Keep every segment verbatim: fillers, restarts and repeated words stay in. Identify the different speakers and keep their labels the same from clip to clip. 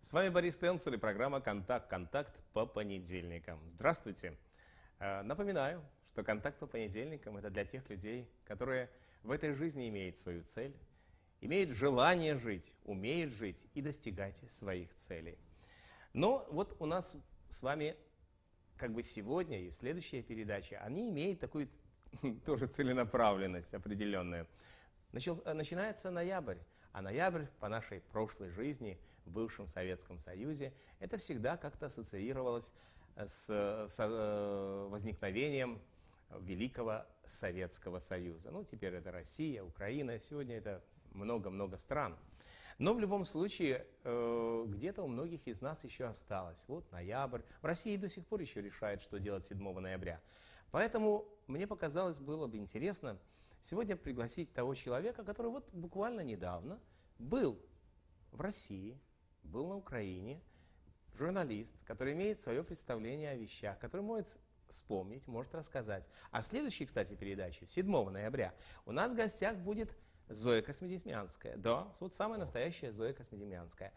Speaker 1: С вами Борис Тенцер и программа «Контакт. Контакт по понедельникам». Здравствуйте. Напоминаю, что «Контакт по понедельникам» — это для тех людей, которые в этой жизни имеют свою цель, имеют желание жить, умеют жить и достигать своих целей. Но вот у нас с вами как бы сегодня и следующая передача, они имеют такую тоже целенаправленность определенную. Начал, начинается ноябрь, а ноябрь по нашей прошлой жизни в бывшем Советском Союзе это всегда как-то ассоциировалось с, с возникновением Великого Советского Союза. Ну, теперь это Россия, Украина, сегодня это много-много стран. Но в любом случае, э, где-то у многих из нас еще осталось. Вот ноябрь. В России до сих пор еще решают, что делать седьмого ноября. Поэтому мне показалось, было бы интересно сегодня пригласить того человека, который вот буквально недавно был в России, был на Украине, журналист, который имеет свое представление о вещах, который может вспомнить, может рассказать. А в следующей, кстати, передаче, седьмого ноября, у нас в гостях будет Зоя Космодемьянская. Да, вот самая настоящая Зоя Космодемьянская.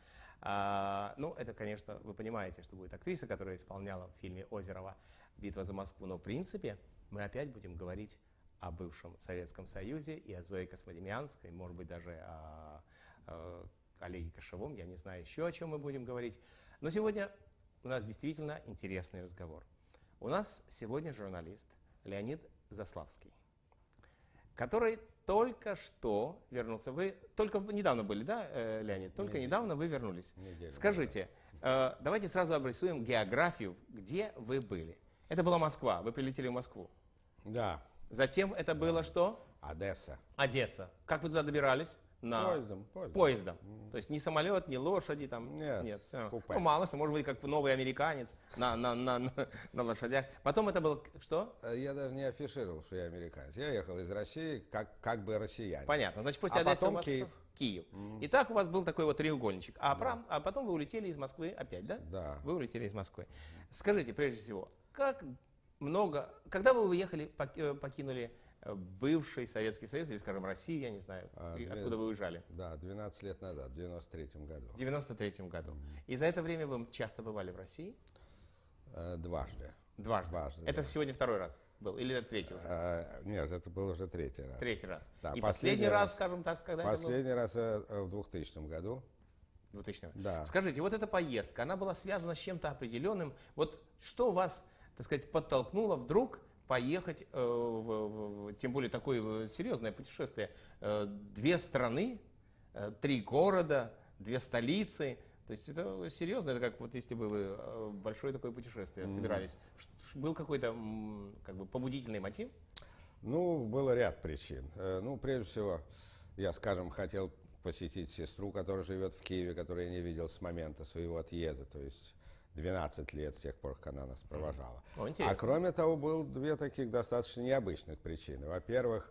Speaker 1: А, ну, это, конечно, вы понимаете, что будет актриса, которая исполняла в фильме Озерова «Битва за Москву». Но, в принципе, мы опять будем говорить о бывшем Советском Союзе и о Зое Космодемьянской, может быть, даже о, о Олеге Кошевом, я не знаю еще, о чем мы будем говорить. Но сегодня у нас действительно интересный разговор. У нас сегодня журналист Леонид Заславский, который только что вернулся. Вы только недавно были, да, Леонид? Только Неделю. недавно вы вернулись. Неделю, Скажите, да. э, давайте сразу обрисуем географию, где вы были. Это была Москва, вы прилетели в Москву.
Speaker 2: Да.
Speaker 1: Затем это было да. что?
Speaker 2: Одесса.
Speaker 1: Одесса. Как вы туда добирались? На...
Speaker 2: Поездом. Поездом.
Speaker 1: Поездом. Mm. То есть ни самолет, ни лошади там.
Speaker 2: Нет,
Speaker 1: нет все.
Speaker 2: купе.
Speaker 1: Ну, мало что, может быть, как новый американец на, на, на, на, на лошадях. Потом это было что?
Speaker 2: Я даже не афишировал, что я американец. Я ехал из России как, как бы россиянин.
Speaker 1: Понятно. Значит, после
Speaker 2: а
Speaker 1: Одессы
Speaker 2: потом
Speaker 1: у вас
Speaker 2: Киев.
Speaker 1: Киев.
Speaker 2: Mm.
Speaker 1: Итак, у вас был такой вот треугольничек. А,
Speaker 2: да.
Speaker 1: прям, а потом вы улетели из Москвы опять, да?
Speaker 2: Да.
Speaker 1: Вы улетели из Москвы. Скажите, прежде всего, как много... Когда вы уехали, покинули бывший Советский Союз, или, скажем, Россию, я не знаю, а, откуда вы уезжали?
Speaker 2: Да, двенадцать лет назад, в девяносто третьем году.
Speaker 1: В девяносто третьем году. Mm-hmm. И за это время вы часто бывали в России?
Speaker 2: А, дважды.
Speaker 1: Дважды?
Speaker 2: Дважды,
Speaker 1: это
Speaker 2: да.
Speaker 1: сегодня второй раз был? Или это третий уже?
Speaker 2: А, нет, это был уже третий раз.
Speaker 1: Третий раз.
Speaker 2: Да,
Speaker 1: И последний раз, раз, скажем так, когда
Speaker 2: Последний
Speaker 1: это
Speaker 2: раз в двухтысячном году.
Speaker 1: двухтысячном.
Speaker 2: Да.
Speaker 1: Скажите, вот эта поездка, она была связана с чем-то определенным? Вот что вас, так сказать, подтолкнуло вдруг поехать, э, в, в, тем более такое серьезное путешествие, э, две страны, э, три города, две столицы, то есть это серьезно, это как вот если бы вы э, большое такое путешествие mm-hmm. собирались. Был какой-то как бы побудительный мотив?
Speaker 2: Ну, было ряд причин. Э, ну, прежде всего, я, скажем, хотел посетить сестру, которая живет в Киеве, которую я не видел с момента своего отъезда, то есть двенадцать лет с тех пор, как она нас провожала.
Speaker 1: О,
Speaker 2: а кроме того, было две таких достаточно необычных причины. Во-первых,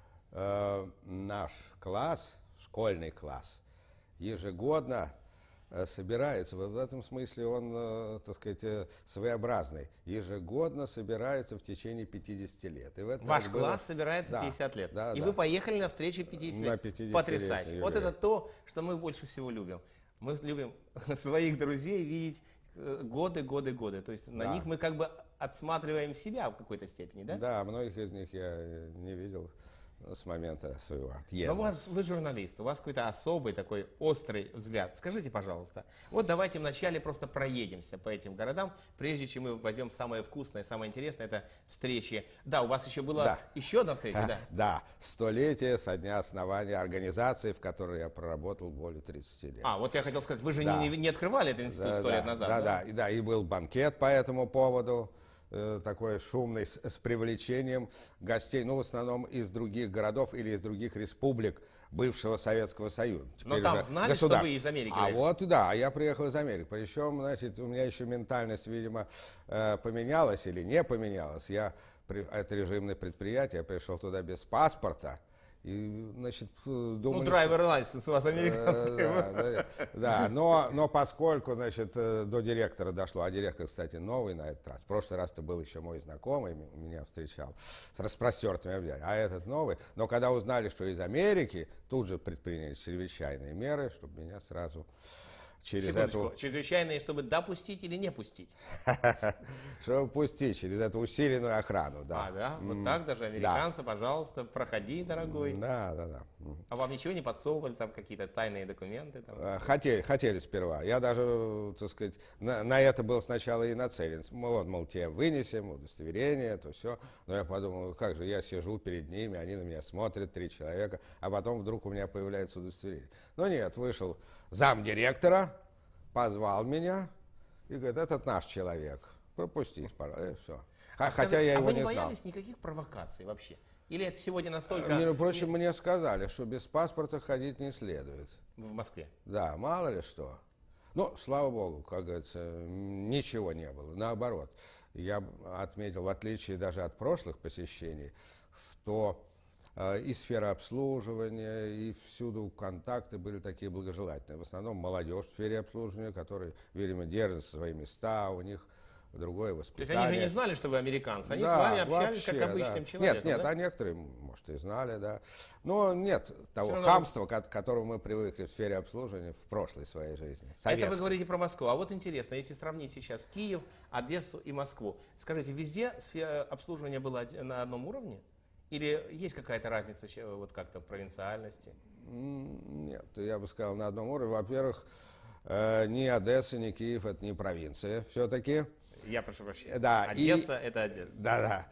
Speaker 2: э, наш класс, школьный класс, ежегодно э, собирается, в этом смысле он, э, так сказать, э, своеобразный, ежегодно собирается в течение пятидесяти лет. И в этом
Speaker 1: Ваш
Speaker 2: было...
Speaker 1: класс собирается
Speaker 2: да,
Speaker 1: пятьдесят лет.
Speaker 2: Да,
Speaker 1: и
Speaker 2: да.
Speaker 1: вы поехали на встречу пятидесяти лет. Потрясающе. Вот это то, что мы больше всего любим. Мы любим своих друзей видеть годы, годы, годы. То есть на
Speaker 2: да.
Speaker 1: них мы как бы отсматриваем себя в какой-то степени, да?
Speaker 2: Да, многих из них я не видел с момента своего отъезда.
Speaker 1: Но у вас, вы журналист, у вас какой-то особый такой острый взгляд. Скажите, пожалуйста, вот давайте вначале просто проедемся по этим городам, прежде чем мы возьмем самое вкусное, самое интересное, это встречи. Да, у вас еще была
Speaker 2: да.
Speaker 1: еще одна встреча, да?
Speaker 2: Да, столетие со дня основания организации, в которой я проработал более тридцати лет.
Speaker 1: А, вот я хотел сказать, вы же
Speaker 2: да.
Speaker 1: не, не открывали этот институт
Speaker 2: да,
Speaker 1: сто
Speaker 2: да,
Speaker 1: лет назад,
Speaker 2: да?
Speaker 1: Да,
Speaker 2: да, и, да, и был банкет по этому поводу. Такой шумный, с, с привлечением гостей, ну, в основном из других городов или из других республик бывшего Советского Союза.
Speaker 1: Но там знали,
Speaker 2: государ...
Speaker 1: что вы из Америки?
Speaker 2: А вот, да, я приехал из Америки. Причем, значит, у меня еще ментальность, видимо, поменялась или не поменялась. Я, это режимное предприятие, я пришел туда без паспорта. И, значит, думали,
Speaker 1: ну, драйвер лайсенс у вас американский.
Speaker 2: Да, да, да. Но, но поскольку, значит, до директора дошло, а директор, кстати, новый на этот раз, в прошлый раз это был еще мой знакомый, меня встречал с распростертыми объятиями, а этот новый, но когда узнали, что из Америки, тут же предприняли чрезвычайные меры, чтобы меня сразу через
Speaker 1: Секундочку,
Speaker 2: эту...
Speaker 1: чрезвычайные, чтобы допустить или не пустить?
Speaker 2: Чтобы пустить через эту усиленную охрану, да.
Speaker 1: А, да? Вот так даже американцы, пожалуйста, проходи, дорогой.
Speaker 2: Да, да, да.
Speaker 1: А вам ничего не подсовывали, там какие-то тайные документы? Там?
Speaker 2: Э, Хотели, хотели сперва. Я даже, так сказать, на, на это был сначала и нацелен. Мы вот, мол, тебе вынесем удостоверение, то все. Но я подумал, как же, я сижу перед ними, они на меня смотрят, три человека, а потом вдруг у меня появляется удостоверение. Но нет, вышел замдиректора, позвал меня и говорит, этот наш человек, пропустить, пожалуйста, и все.
Speaker 1: А
Speaker 2: Хотя
Speaker 1: скажи,
Speaker 2: я
Speaker 1: а
Speaker 2: его
Speaker 1: вы
Speaker 2: не
Speaker 1: не
Speaker 2: знал.
Speaker 1: боялись никаких провокаций вообще? Или это сегодня настолько...
Speaker 2: Между прочим, мне сказали, что без паспорта ходить не следует.
Speaker 1: В Москве?
Speaker 2: Да, мало ли что. Но, слава богу, как говорится, ничего не было. Наоборот, я отметил, в отличие даже от прошлых посещений, что э, и сфера обслуживания, и всюду контакты были такие благожелательные. В основном молодежь в сфере обслуживания, которые, видимо, держат свои места, у них другое воспитание.
Speaker 1: То есть они же не знали, что вы американцы, они
Speaker 2: да,
Speaker 1: с вами общались
Speaker 2: вообще,
Speaker 1: как обычным
Speaker 2: да.
Speaker 1: человеком,
Speaker 2: Нет, нет,
Speaker 1: да?
Speaker 2: а некоторые, может, и знали, да. Но нет того
Speaker 1: равно...
Speaker 2: хамства, к которому мы привыкли в сфере обслуживания в прошлой своей жизни.
Speaker 1: Советской. Это вы говорите про Москву. А вот интересно, если сравнить сейчас Киев, Одессу и Москву, скажите, везде сфера обслуживания была на одном уровне? Или есть какая-то разница вот как-то в провинциальности?
Speaker 2: Нет, я бы сказал, на одном уровне. Во-первых, ни Одесса, ни Киев — это не провинция все-таки.
Speaker 1: Я прошу прощения.
Speaker 2: Да,
Speaker 1: Одесса
Speaker 2: и,
Speaker 1: – это Одесса.
Speaker 2: Да, да.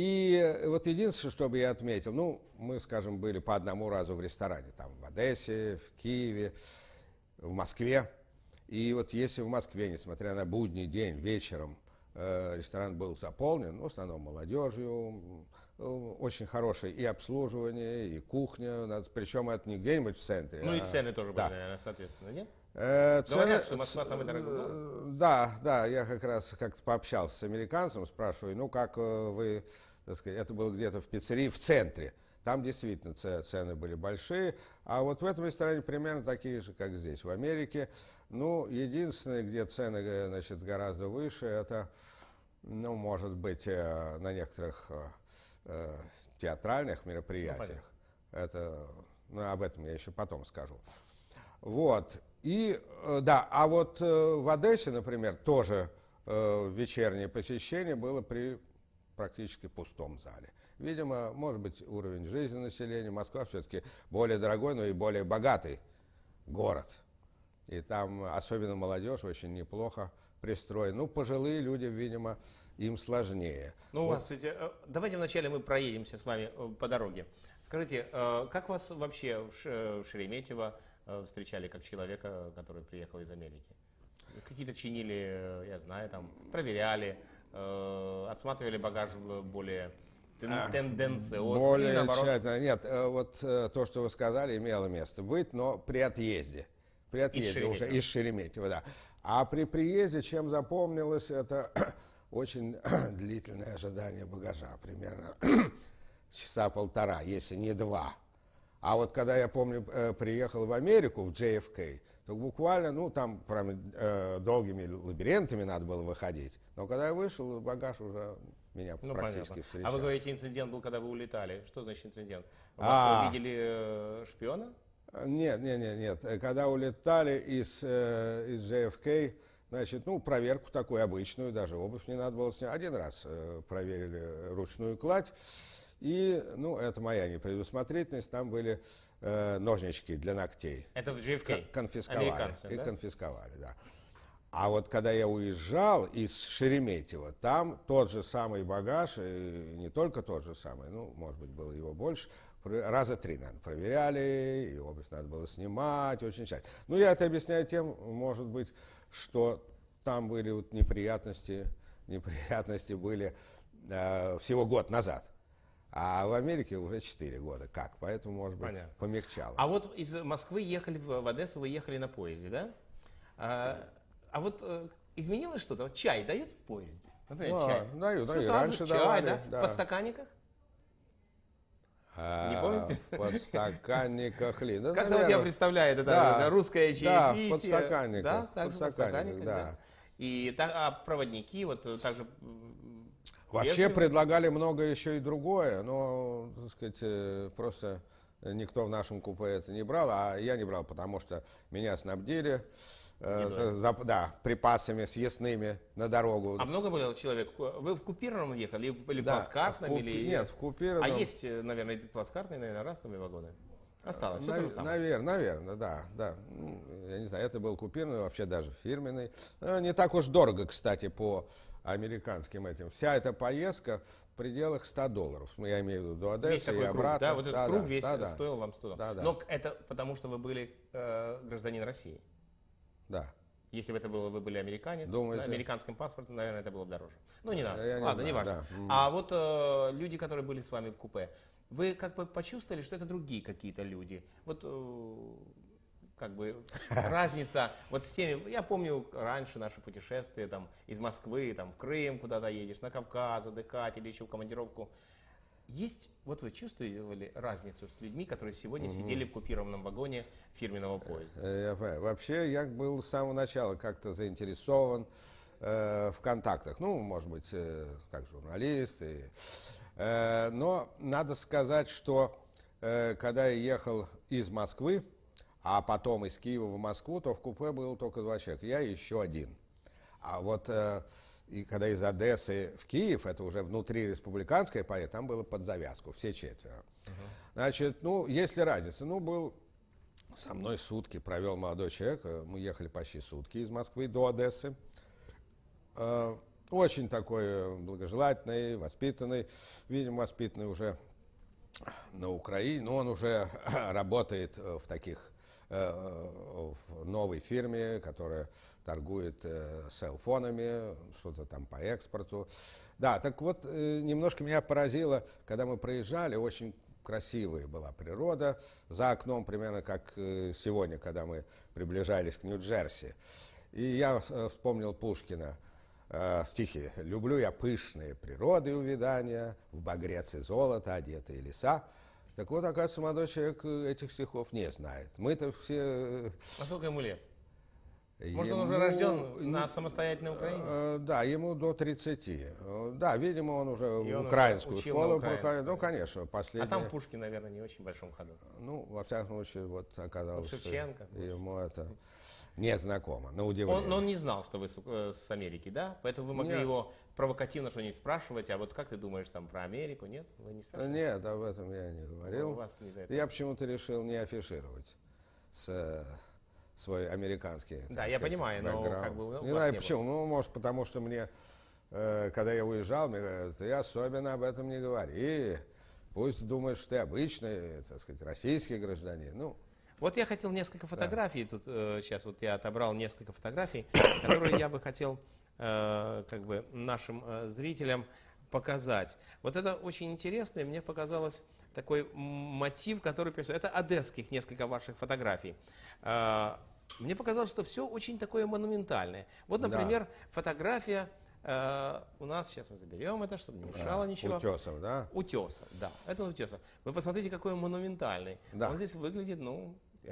Speaker 2: И вот единственное, что бы я отметил, ну, мы, скажем, были по одному разу в ресторане, там, в Одессе, в Киеве, в Москве. И вот если в Москве, несмотря на будний день, вечером э, ресторан был заполнен, ну, в основном молодежью, э, очень хорошее и обслуживание, и кухня, причем это не где-нибудь в центре.
Speaker 1: Ну,
Speaker 2: а,
Speaker 1: и цены тоже
Speaker 2: да.
Speaker 1: были, наверное, соответственно, нет?
Speaker 2: Э,
Speaker 1: Говорят,
Speaker 2: цены,
Speaker 1: что Москва самый дорогой город.
Speaker 2: Да, да, я как раз как-то пообщался с американцем, спрашиваю, ну как вы, так сказать, это было где-то в пиццерии в центре. Там действительно цены были большие, а вот в этом ресторане примерно такие же, как здесь, в Америке. Ну, единственное, где цены, значит, гораздо выше, это, ну, может быть, на некоторых э, театральных мероприятиях. Ну, это, ну, об этом я еще потом скажу. Вот. И, да, а вот в Одессе, например, тоже э, вечернее посещение было при практически пустом зале. Видимо, может быть, уровень жизни населения. Москва все-таки более дорогой, но и более богатый город. И там, особенно молодежь, очень неплохо пристроена. Ну, пожилые люди, видимо, им сложнее.
Speaker 1: Ну,
Speaker 2: вот.
Speaker 1: у вас, давайте вначале мы проедемся с вами по дороге. Скажите, как вас вообще в Шереметьево встречали как человека, который приехал из Америки? Какие-то чинили, я знаю, там, проверяли, отсматривали багаж более тенденциозно?
Speaker 2: Более тщательно. Нет, вот то, что вы сказали, имело место быть, но при отъезде. При отъезде
Speaker 1: из
Speaker 2: уже из Шереметьево, да. А при приезде, чем запомнилось, это очень длительное ожидание багажа, примерно часа полтора, если не два. А вот когда, я помню, приехал в Америку, в джей эф кей, то буквально, ну, там прям э, долгими лабиринтами надо было выходить. Но когда я вышел, багаж уже меня ну, практически понятно. Встречал.
Speaker 1: А вы говорите, инцидент был, когда вы улетали. Что значит инцидент? Вы
Speaker 2: а,
Speaker 1: увидели э, шпиона?
Speaker 2: Нет, нет, нет, нет. Когда улетали из, э, из джей эф кей, значит, ну, проверку такую обычную, даже обувь не надо было снять. Один раз э, проверили ручную кладь. И, ну, это моя непредусмотрительность, там были э, ножнички для ногтей.
Speaker 1: Это в джей эф кей?
Speaker 2: Конфисковали. И
Speaker 1: да?
Speaker 2: конфисковали, да. А вот когда я уезжал из Шереметьево, там тот же самый багаж, и не только тот же самый, ну, может быть, было его больше, раза три, наверное, проверяли, и обувь надо было снимать, очень тщательно. Ну, я это объясняю тем, может быть, что там были вот неприятности, неприятности были э, всего год назад. А в Америке уже четыре года. Как? Поэтому, может быть, понятно. Помягчало.
Speaker 1: А вот из Москвы ехали в, в Одессу, вы ехали на поезде, да? А, а вот э, изменилось что-то? Вот чай дают в поезде? Например,
Speaker 2: а,
Speaker 1: чай?
Speaker 2: Даю,
Speaker 1: что
Speaker 2: даю. Раньше
Speaker 1: чай,
Speaker 2: давали.
Speaker 1: Да?
Speaker 2: Да.
Speaker 1: В подстаканниках?
Speaker 2: А,
Speaker 1: не помните?
Speaker 2: В подстаканниках ли? Да,
Speaker 1: как-то вот я представляю, это
Speaker 2: да,
Speaker 1: да, русское чаепитие.
Speaker 2: Да, в подстаканниках.
Speaker 1: Да, также в подстаканниках,
Speaker 2: да.
Speaker 1: да. И так, а проводники вот также...
Speaker 2: Вообще
Speaker 1: Если...
Speaker 2: предлагали много еще и другое, но, так сказать, просто никто в нашем купе это не брал, а я не брал, потому что меня снабдили э, за, да, припасами съестными на дорогу.
Speaker 1: А много было человек? Вы в купированном ехали или в
Speaker 2: Да,
Speaker 1: плацкартном?
Speaker 2: в куп...
Speaker 1: или...
Speaker 2: Нет, в купированном.
Speaker 1: А есть, наверное, плацкартные, наверное, растовые вагоны? Осталось, все
Speaker 2: Нав...
Speaker 1: то же самое.
Speaker 2: Наверное, наверное, да, да. Я не знаю, это был купированный, вообще даже фирменный. Не так уж дорого, кстати, по американским этим. Вся эта поездка в пределах ста долларов. Ну, я имею в виду до Одессы
Speaker 1: Весь такой
Speaker 2: и
Speaker 1: круг,
Speaker 2: обратно.
Speaker 1: да? Вот этот
Speaker 2: да,
Speaker 1: круг
Speaker 2: да,
Speaker 1: весь
Speaker 2: да, да.
Speaker 1: стоил вам сто долларов.
Speaker 2: Да, да.
Speaker 1: Но это потому, что вы были э, гражданин России.
Speaker 2: Да.
Speaker 1: Если бы это было, вы были американец,
Speaker 2: Думаете?
Speaker 1: на американском паспорте, наверное, это было бы дороже. Ну, не надо.
Speaker 2: Я не
Speaker 1: Ладно,
Speaker 2: знаю,
Speaker 1: не важно.
Speaker 2: да.
Speaker 1: А вот э, люди, которые были с вами в купе, вы как бы почувствовали, что это другие какие-то люди? Вот э, как бы разница вот с теми, я помню раньше наши путешествия там из Москвы там в Крым куда-то едешь, на Кавказ отдыхать или еще в командировку. Есть, вот вы чувствовали разницу с людьми, которые сегодня сидели в купированном вагоне фирменного поезда?
Speaker 2: Я понимаю. Вообще я был с самого начала как-то заинтересован э, в контактах. Ну, может быть, э, как журналист. И, э, но надо сказать, что э, когда я ехал из Москвы, а потом из Киева в Москву, то в купе было только два человека. Я и еще один. А вот э, и когда из Одессы в Киев, это уже внутриреспубликанская поездка, там было под завязку, все четверо. Uh-huh. Значит, ну, есть ли разница? Ну, был со мной сутки, провел молодой человек, мы ехали почти сутки из Москвы до Одессы. Э, очень такой благожелательный, воспитанный, видимо, воспитанный уже на Украине, но он уже работает в таких в новой фирме, которая торгует э, селфонами, что-то там по экспорту. Да, так вот, э, немножко меня поразило, когда мы проезжали, очень красивая была природа, за окном примерно как э, сегодня, когда мы приближались к Нью-Джерси. И я э, вспомнил Пушкина, э, стихи «Люблю я пышные природы и увядания, в багрец и золото одетые леса». Так вот, оказывается, молодой человек этих стихов не знает. Мы-то все...
Speaker 1: А сколько ему лет? Может,
Speaker 2: ему...
Speaker 1: он уже рожден на самостоятельной Украине?
Speaker 2: Э, да, ему до тридцати. Да, видимо, он уже
Speaker 1: И
Speaker 2: в
Speaker 1: он
Speaker 2: украинскую
Speaker 1: уже
Speaker 2: школу
Speaker 1: проходил.
Speaker 2: Ну, конечно, последний.
Speaker 1: А там Пушкин, наверное, не очень в большом ходу.
Speaker 2: Ну, во всяком случае, вот оказалось,
Speaker 1: ну, Шевченко,
Speaker 2: что ему это не знакомо, на удивление.
Speaker 1: Он, но он не знал, что вы с, э, с Америки, да? Поэтому вы могли
Speaker 2: Нет.
Speaker 1: его провокативно что-нибудь спрашивать. А вот как ты думаешь там про Америку? Нет? Вы не спрашивали?
Speaker 2: Нет, об этом я не говорил.
Speaker 1: У вас не за это.
Speaker 2: Я почему-то решил не афишировать с, свой американский.
Speaker 1: Да, я
Speaker 2: сказать,
Speaker 1: понимаю, но
Speaker 2: бэкграунд.
Speaker 1: как бы у
Speaker 2: Не
Speaker 1: вас
Speaker 2: знаю
Speaker 1: не
Speaker 2: почему. Ну, может, потому что мне, э, когда я уезжал, мне говорят, ты особенно об этом не говори. Пусть думаешь, что ты обычный, так сказать, российский гражданин. Ну,
Speaker 1: Вот я хотел несколько фотографий, да. тут э, сейчас вот я отобрал несколько фотографий, которые я бы хотел э, как бы нашим э, зрителям показать. Вот это очень интересно, и мне показалось такой мотив, который присутствует. Это одесских несколько ваших фотографий. Э, мне показалось, что все очень такое монументальное. Вот, например, да. фотография э, у нас, сейчас мы заберем это, чтобы не мешало
Speaker 2: да,
Speaker 1: ничего.
Speaker 2: Утесов, да?
Speaker 1: Утесов, да, это Утесов. Вы посмотрите, какой он монументальный. Да. Он здесь выглядит, ну...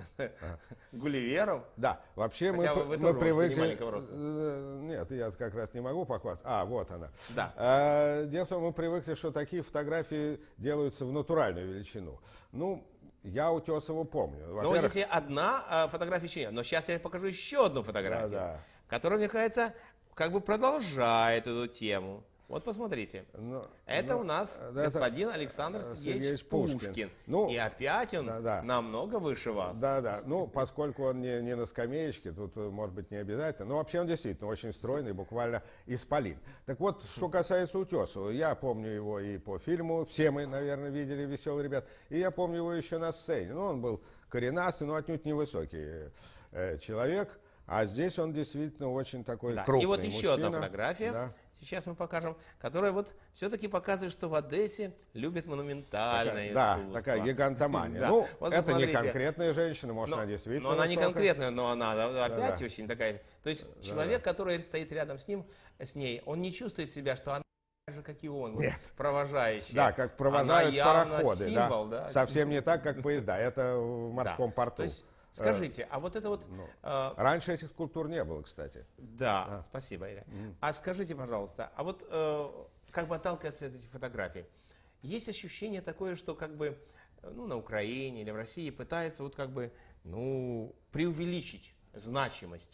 Speaker 1: Гулливером?
Speaker 2: Да, вообще
Speaker 1: Хотя
Speaker 2: мы,
Speaker 1: вы
Speaker 2: мы привыкли...
Speaker 1: Не маленького роста.
Speaker 2: Нет, я как раз не могу похвастаться. А, вот она.
Speaker 1: Да.
Speaker 2: А, дело в том, мы привыкли, что такие фотографии делаются в натуральную величину. Ну, я Утесову помню.
Speaker 1: Ну, если одна а, фотография еще нет. Но сейчас я покажу еще одну фотографию, да, да. которая, мне кажется, как бы продолжает эту тему. Вот посмотрите, но, это но, у нас это господин Александр Сергеевич, Сергеевич Пушкин. Пушкин. Ну, и опять он да, да. намного выше вас.
Speaker 2: Да, да. Ну, поскольку он не, не на скамеечке, тут, может быть, не обязательно. Но вообще он действительно очень стройный, буквально исполин. Так вот, что касается Утесова, я помню его и по фильму, все мы, наверное, видели «Веселых ребят», и я помню его еще на сцене. Ну, он был коренастый, но отнюдь невысокий э, человек. А здесь он действительно очень такой да. крупный
Speaker 1: И вот еще
Speaker 2: мужчина.
Speaker 1: одна фотография, да. сейчас мы покажем, которая вот все-таки показывает, что в Одессе любят монументальное
Speaker 2: такая,
Speaker 1: искусство.
Speaker 2: Да, такая гигантомания.
Speaker 1: да.
Speaker 2: Ну,
Speaker 1: вот
Speaker 2: это не конкретная женщина, может,
Speaker 1: но,
Speaker 2: она действительно
Speaker 1: Но она
Speaker 2: высокая.
Speaker 1: не конкретная, но она опять
Speaker 2: да, да.
Speaker 1: очень такая. То есть
Speaker 2: да,
Speaker 1: человек,
Speaker 2: да.
Speaker 1: который стоит рядом с ним, с ней, он не чувствует себя, что она так же, как и он,
Speaker 2: Нет.
Speaker 1: Вот, провожающий.
Speaker 2: Да, как провожают пароходы.
Speaker 1: Символ,
Speaker 2: да.
Speaker 1: Да.
Speaker 2: Совсем не так, как поезда. Это в морском
Speaker 1: да.
Speaker 2: порту.
Speaker 1: То есть, скажите, а вот это вот...
Speaker 2: Ну,
Speaker 1: э,
Speaker 2: раньше этих скульптур не было, кстати.
Speaker 1: Да, а. спасибо, Игорь. Mm. А скажите, пожалуйста, а вот э, как бы отталкиваться от этих фотографий, есть ощущение такое, что как бы ну, на Украине или в России пытаются вот как бы ну, преувеличить значимость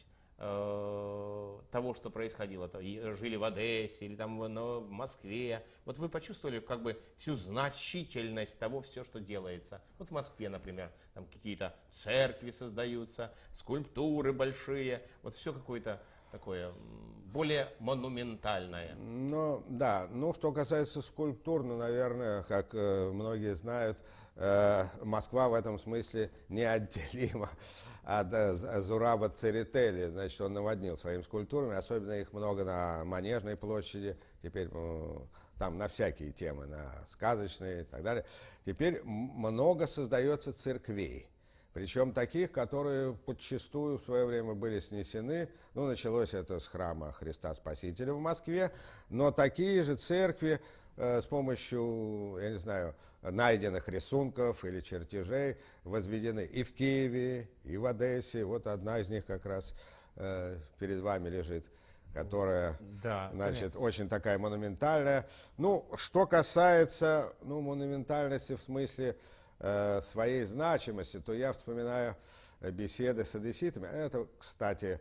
Speaker 1: э, того, что происходило, то, и жили в Одессе или там в, но в Москве, вот вы почувствовали как бы всю значительность того, все, что делается. Вот в Москве, например, там какие-то церкви создаются, скульптуры большие, вот все какое-то такое более монументальное.
Speaker 2: Ну, да, ну, что касается скульптур, ну, наверное, как э, многие знают, э, Москва в этом смысле неотделима от э, Зураба Церетели. Значит, он наводнил своими скульптурами, особенно их много на Манежной площади, теперь э, там на всякие темы, на сказочные и так далее. Теперь много создается церквей. Причем таких, которые подчастую в свое время были снесены. Ну, началось это с храма Христа Спасителя в Москве, но такие же церкви э, с помощью, я не знаю, найденных рисунков или чертежей возведены и в Киеве, и в Одессе. Вот одна из них как раз э, перед вами лежит, которая, да, значит, очень такая монументальная. Ну, что касается, ну, монументальности в смысле своей значимости, то я вспоминаю беседы с одесситами. Это, кстати,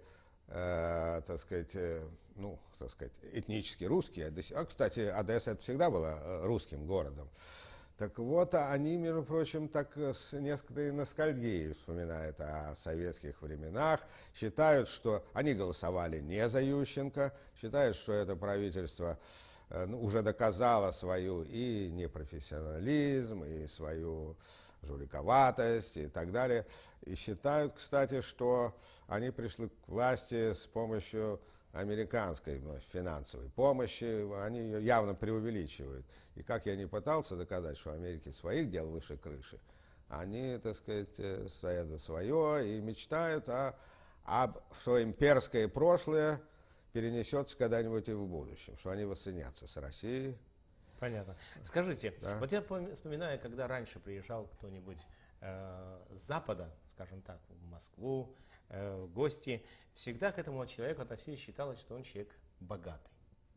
Speaker 2: э, так сказать, э, ну, так сказать, этнически русские. А, кстати, Одесса это всегда была русским городом. Так вот, они, между прочим, так с некоторой ностальгией вспоминают о советских временах, считают, что они голосовали не за Ющенко, считают, что это правительство ну, уже доказала свою и непрофессионализм, и свою жуликоватость и так далее. И считают, кстати, что они пришли к власти с помощью американской, ну, финансовой помощи. Они ее явно преувеличивают. И как я не пытался доказать, что Америке своих дел выше крыши, они, так сказать, стоят за свое и мечтают о, об, что имперское прошлое перенесется когда-нибудь и в будущем, что они воссоединятся с Россией.
Speaker 1: Понятно. Скажите,
Speaker 2: да.
Speaker 1: Вот я вспоминаю, когда раньше приезжал кто-нибудь э, с Запада, скажем так, в Москву, э, в гости, всегда к этому человеку относились, считалось, что он человек богатый.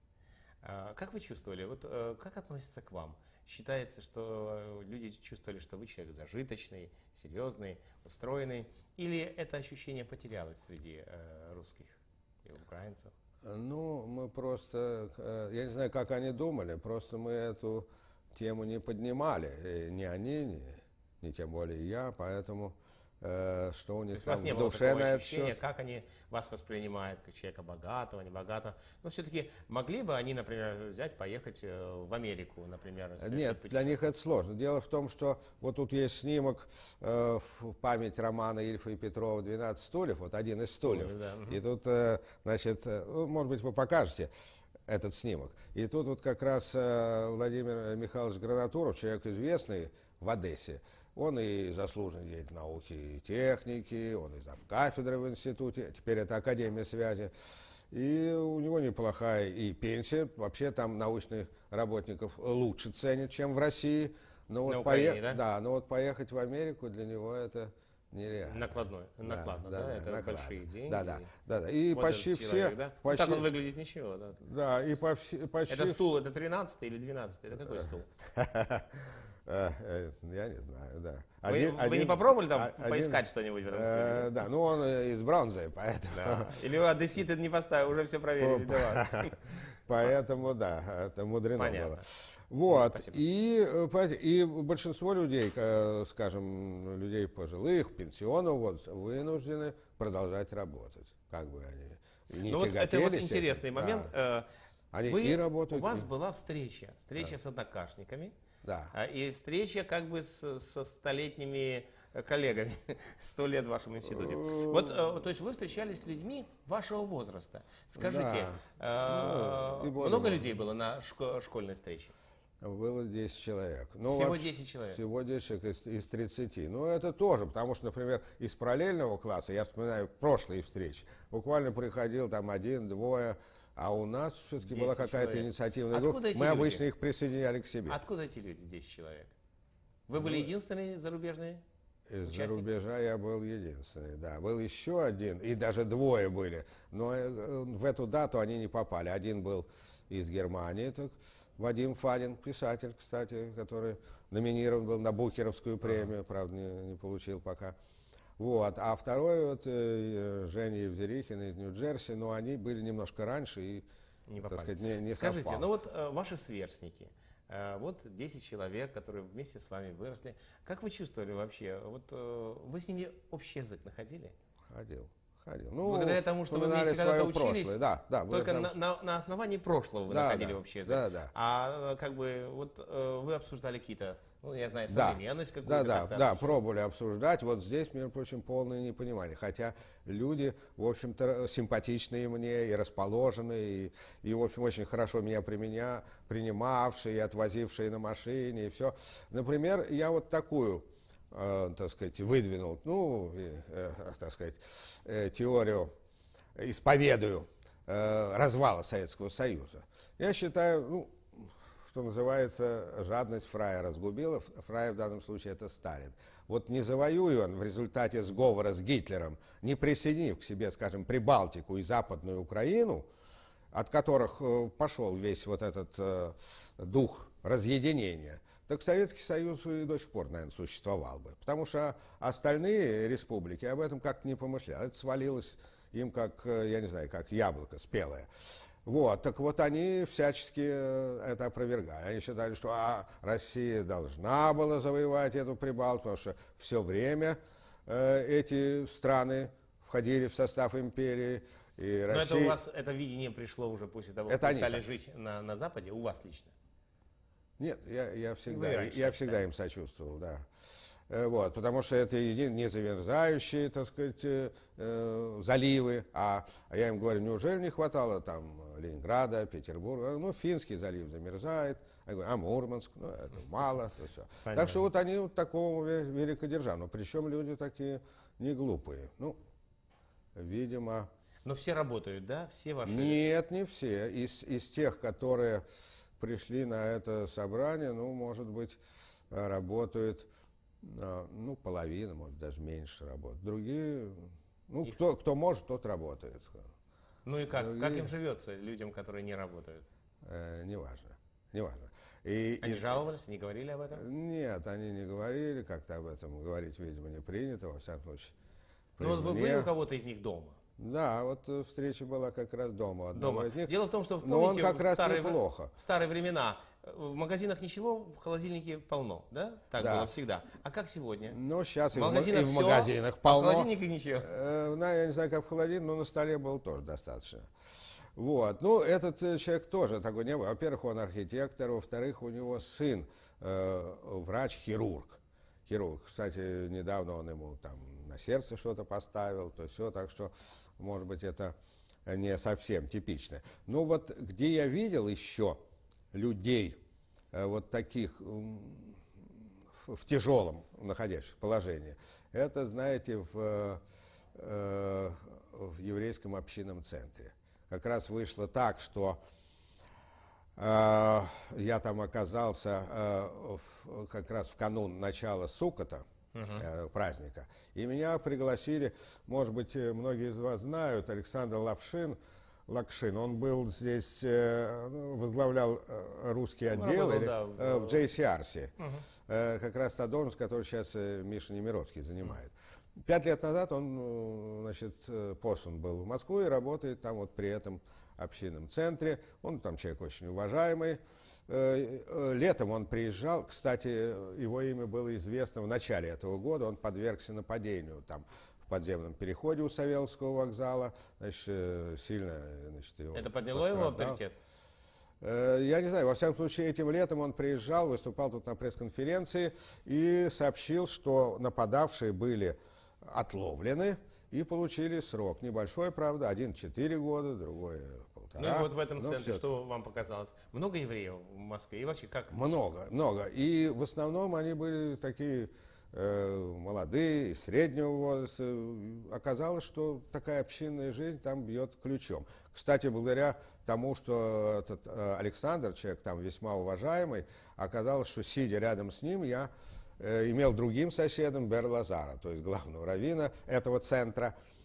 Speaker 1: Э, как вы чувствовали, вот э, как относятся к вам? Считается, что люди чувствовали, что вы человек зажиточный, серьезный, устроенный, или это ощущение потерялось среди э, русских и украинцев?
Speaker 2: Ну, мы просто, я не знаю, как они думали, просто мы эту тему не поднимали, ни они, ни, ни тем более я, поэтому э, что у них там в душе на этот счет.
Speaker 1: Как они вас воспринимают, как человека богатого, небогатого? Но все-таки могли бы они, например, взять, поехать в Америку, например?
Speaker 2: Нет, для них это сложно. Дело в том, что вот тут есть снимок э, в память романа Ильфа и Петрова «двенадцать стульев», вот один из стульев. Стульев, да. И тут, э, значит, э, может быть, вы покажете этот снимок. И тут вот как раз э, Владимир Михайлович Гранатуров, человек известный в Одессе, он и заслуженный деятель науки и техники, он и завкафедры в институте, теперь это Академия связи. И у него неплохая и пенсия. Вообще там научных работников лучше ценят, чем в России. Но вот, Украине, поех... да? Да, но вот поехать в Америку для него это нереально.
Speaker 1: Накладной, накладно, да, да, да, это
Speaker 2: накладно.
Speaker 1: Большие деньги.
Speaker 2: Да, да, да, да. И вот почти все...
Speaker 1: Человек, да?
Speaker 2: Почти...
Speaker 1: Ну, так он выглядит ничего, да?
Speaker 2: Да, и почти... почти...
Speaker 1: Это стул, это тринадцатый или двенадцатый? Это какой стул?
Speaker 2: Я не знаю, да.
Speaker 1: Вы, один, вы один, не попробовали там один, поискать что-нибудь в этом
Speaker 2: э, стиле? Да, ну он из бронзы, поэтому... Да.
Speaker 1: Или вы одесситы не поставили, уже все проверили до вас.
Speaker 2: Поэтому, да, это мудрено
Speaker 1: Понятно.
Speaker 2: было. Вот, и, и большинство людей, скажем, людей пожилых, пенсионных, вот, вынуждены продолжать работать, как бы они не
Speaker 1: ну вот это вот интересный
Speaker 2: этим.
Speaker 1: момент.
Speaker 2: Да. Они
Speaker 1: вы,
Speaker 2: и работают.
Speaker 1: У вас
Speaker 2: и...
Speaker 1: была встреча, встреча да. с однокашниками.
Speaker 2: Да.
Speaker 1: И встреча как бы с, со столетними коллегами, сто лет в вашем институте. Вот, то есть вы встречались с людьми вашего возраста. Скажите, да. э, ну, много людей было на шко- школьной встрече?
Speaker 2: Было десять человек. Ну,
Speaker 1: всего
Speaker 2: вообще,
Speaker 1: десять человек?
Speaker 2: Всего десять человек из, из тридцати. Ну, это тоже, потому что, например, из параллельного класса, я вспоминаю прошлые встречи, буквально приходил там один, двое, а у нас все-таки была какая-то инициативная группа. Мы люди? обычно их присоединяли к себе.
Speaker 1: Откуда эти люди, десять человек? Вы были ну, единственные зарубежные?
Speaker 2: Из-за рубежа я был единственный, да. Был еще один, и даже двое были. Но в эту дату они не попали. Один был из Германии, так, Вадим Фадин, писатель, кстати, который номинирован был на Букеровскую премию, ага. правда, не, не получил пока. Вот. А второй, вот, э, Женя Евзерихин из Нью-Джерси, ну, они были немножко раньше и,
Speaker 1: Не
Speaker 2: так
Speaker 1: попали.
Speaker 2: сказать, не, не
Speaker 1: Скажите,
Speaker 2: совпало.
Speaker 1: ну вот э, ваши сверстники, э, вот десять человек, которые вместе с вами выросли, как вы чувствовали вообще? Вот э, вы с ними общий язык находили?
Speaker 2: Ходил, ходил. Ну,
Speaker 1: Благодаря тому, что вы
Speaker 2: вспоминали
Speaker 1: вместе когда-то
Speaker 2: свое
Speaker 1: учились,
Speaker 2: прошлое. Да, да,
Speaker 1: только
Speaker 2: благодаря
Speaker 1: на,
Speaker 2: тому,
Speaker 1: на- на основании прошлого вы
Speaker 2: Да,
Speaker 1: находили
Speaker 2: да,
Speaker 1: общий язык.
Speaker 2: да, да.
Speaker 1: А э, как бы вот э, вы обсуждали какие-то, ну я знаю,
Speaker 2: Да,
Speaker 1: современность какую-то.
Speaker 2: да, да,
Speaker 1: как-то
Speaker 2: да,
Speaker 1: обсуждали.
Speaker 2: пробовали обсуждать. Вот здесь, между прочим, полное непонимание. Хотя люди, в общем-то, симпатичные мне и расположенные, и, и в общем, очень хорошо меня применя, принимавшие, и отвозившие на машине, и все. Например, я вот такую, э, так сказать, выдвинул, ну, э, э, так сказать, э, теорию, исповедую э, развала Советского Союза. Я считаю, ну, что называется, жадность фрая разгубила. Фрай в данном случае это Сталин. Вот не завоюя он в результате сговора с Гитлером, не присоединив к себе, скажем, Прибалтику и Западную Украину, от которых э, пошел весь вот этот э, дух разъединения, так Советский Союз и до сих пор, наверное, существовал бы. Потому что остальные республики об этом как-то не помышляли. Это свалилось им как, э, я не знаю, как яблоко спелое. Вот, так вот они всячески это опровергали. Они считали, что а, Россия должна была завоевать эту Прибалтику, потому что все время э, эти страны входили в состав империи. И
Speaker 1: Но
Speaker 2: Россия...
Speaker 1: это у вас, это видение пришло уже после того,
Speaker 2: Это
Speaker 1: как вы
Speaker 2: они
Speaker 1: стали
Speaker 2: так.
Speaker 1: жить на, на Западе, у вас лично?
Speaker 2: Нет, я, я всегда,
Speaker 1: Вы раньше
Speaker 2: я
Speaker 1: так
Speaker 2: всегда
Speaker 1: считали?
Speaker 2: им сочувствовал, да. Э, Вот, потому что это един, не замерзающие, так сказать, э, э, заливы, а, а я им говорю, неужели не хватало там Ленинграда, Петербурга, ну, Финский залив замерзает, я говорю, а Мурманск, ну, это мало, то все. Так что вот они вот такого ве- великодержавного, причем люди такие не глупые, ну, видимо...
Speaker 1: Но все работают, да? Все ваши...
Speaker 2: Нет, не все. Из, из тех, которые пришли на это собрание, ну, может быть, э, работают, э, ну, половина, может, даже меньше работает. Другие, ну,
Speaker 1: Их-
Speaker 2: кто, кто может, тот работает.
Speaker 1: Ну и как? Как
Speaker 2: Другие-
Speaker 1: им живется, людям, которые не работают?
Speaker 2: Э, неважно, неважно. И,
Speaker 1: Они
Speaker 2: и-
Speaker 1: жаловались, не говорили об этом?
Speaker 2: Нет, они не говорили, как-то об этом говорить, видимо, не принято, во всяком случае.
Speaker 1: Ну вот
Speaker 2: При
Speaker 1: вы
Speaker 2: мне.
Speaker 1: были у кого-то из них дома?
Speaker 2: Да, вот э, встреча была как раз дома у одного
Speaker 1: Дома.
Speaker 2: из них.
Speaker 1: Дело в том, что
Speaker 2: Но он
Speaker 1: помните,
Speaker 2: как
Speaker 1: в
Speaker 2: раз
Speaker 1: старые, в-
Speaker 2: неплохо.
Speaker 1: в старые времена э, в магазинах ничего, в холодильнике полно, да? Так
Speaker 2: Да.
Speaker 1: было всегда. А как сегодня?
Speaker 2: Но сейчас
Speaker 1: В
Speaker 2: и в, ма- и
Speaker 1: магазинах
Speaker 2: в
Speaker 1: всё,
Speaker 2: магазинах
Speaker 1: а в
Speaker 2: полно.
Speaker 1: холодильнике ничего.
Speaker 2: Э, на, я не знаю, как в холодильнике, но на столе было тоже достаточно. Вот. Ну, этот э, человек тоже такой не был. Во-первых, он архитектор, во-вторых, у него сын э, врач-хирург. Хирург. Кстати, недавно он ему там на сердце что-то поставил, то все, так что, может быть, это не совсем типично. Но вот где я видел еще людей э, вот таких м, в, в тяжелом находящихся положении, это, знаете, в, э, в еврейском общинном центре. Как раз вышло так, что э, я там оказался э, в, как раз в канун начала Суккота, э, праздника, и меня пригласили, может быть, э, многие из вас знают, Александр Лапшин, Лакшин, он был здесь, э, ну, возглавлял э, русский
Speaker 1: Он
Speaker 2: отдел
Speaker 1: работал,
Speaker 2: или,
Speaker 1: да, в-
Speaker 2: э, в джей си ар си, э, как раз та должность, которую сейчас э, Миша Немировский занимает. Пять лет назад он, э, значит, э, послан был в Москву и работает там вот при этом общинном центре. Он там человек очень уважаемый. Э, э, Летом он приезжал, кстати, его имя было известно в начале этого года, он подвергся нападению там в подземном переходе у Савеловского вокзала, значит, э, сильно, значит, его
Speaker 1: Это подняло его
Speaker 2: пострадал.
Speaker 1: авторитет?
Speaker 2: Э, Я не знаю, во всяком случае, этим летом он приезжал, выступал тут на пресс-конференции и сообщил, что нападавшие были отловлены и получили срок. Небольшой, правда, один четыре года, другой полтора.
Speaker 1: Ну и вот в этом
Speaker 2: но
Speaker 1: центре,
Speaker 2: всё-таки.
Speaker 1: что вам показалось? Много евреев в Москве? И вообще как?
Speaker 2: Много, много. И в основном они были такие э, молодые, из среднего возраста. Оказалось, что такая общинная жизнь там бьет ключом. Кстати, благодаря тому, что этот э, Александр, человек там весьма уважаемый, оказалось, что сидя рядом с ним, я э, имел другим соседом Бер Лазара, то есть главного раввина этого центра.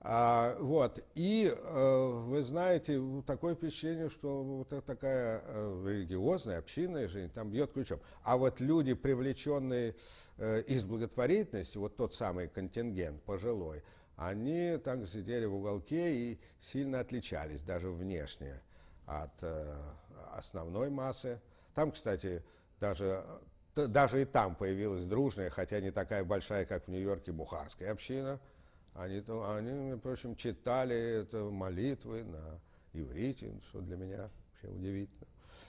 Speaker 2: А, вот, и э, вы знаете, такое впечатление, что вот это такая э, религиозная, общинная жизнь там бьет ключом. А вот люди, привлеченные э, из благотворительности, вот тот самый контингент пожилой, они так сидели в уголке и сильно отличались, даже внешне, от э, основной массы. Там, кстати, даже, даже и там появилась дружная, хотя не такая большая, как в Нью-Йорке, бухарская община. Они, они, между прочим, читали это молитвы на иврите, что для меня вообще удивительно.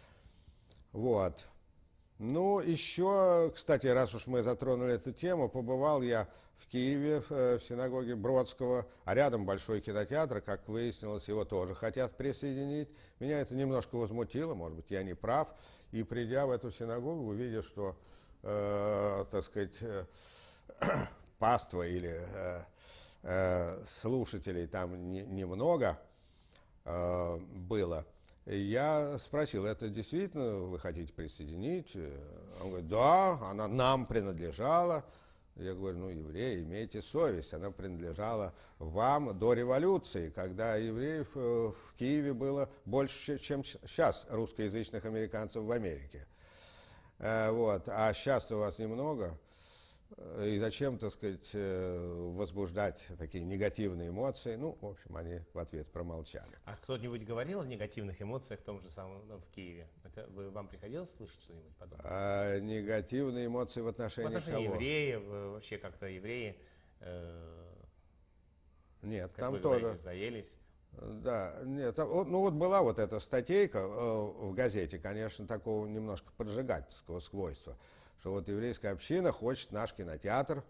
Speaker 2: Вот. Ну, еще, кстати, раз уж мы затронули эту тему, побывал я в Киеве, в, в синагоге Бродского, а рядом большой кинотеатр, как выяснилось, его тоже хотят присоединить. Меня это немножко возмутило, может быть, я не прав. И придя в эту синагогу, увидя, что, э, так сказать, э, паства или э, э, слушателей там не, немного э, было, я спросил, это действительно вы хотите присоединить? Он говорит, да, она нам принадлежала. Я говорю, ну, евреи, имейте совесть, она принадлежала вам до революции, когда евреев в Киеве было больше, чем сейчас русскоязычных американцев в Америке. Вот. А сейчас-то у вас немного. И зачем, так сказать, возбуждать такие негативные эмоции? Ну, в общем, они в ответ промолчали.
Speaker 1: А кто-нибудь говорил о негативных эмоциях в том же самом в Киеве? Это вы, вам приходилось слышать что-нибудь подобное?
Speaker 2: А негативные эмоции в отношении кого?
Speaker 1: В отношении кого? Евреев, вообще как-то евреи, э,
Speaker 2: нет,
Speaker 1: как
Speaker 2: там
Speaker 1: вы
Speaker 2: тоже.
Speaker 1: говорите, заелись.
Speaker 2: Да, нет, там, ну вот была вот эта статейка э, в газете, конечно, такого немножко поджигательского свойства, что вот еврейская община хочет наш кинотеатр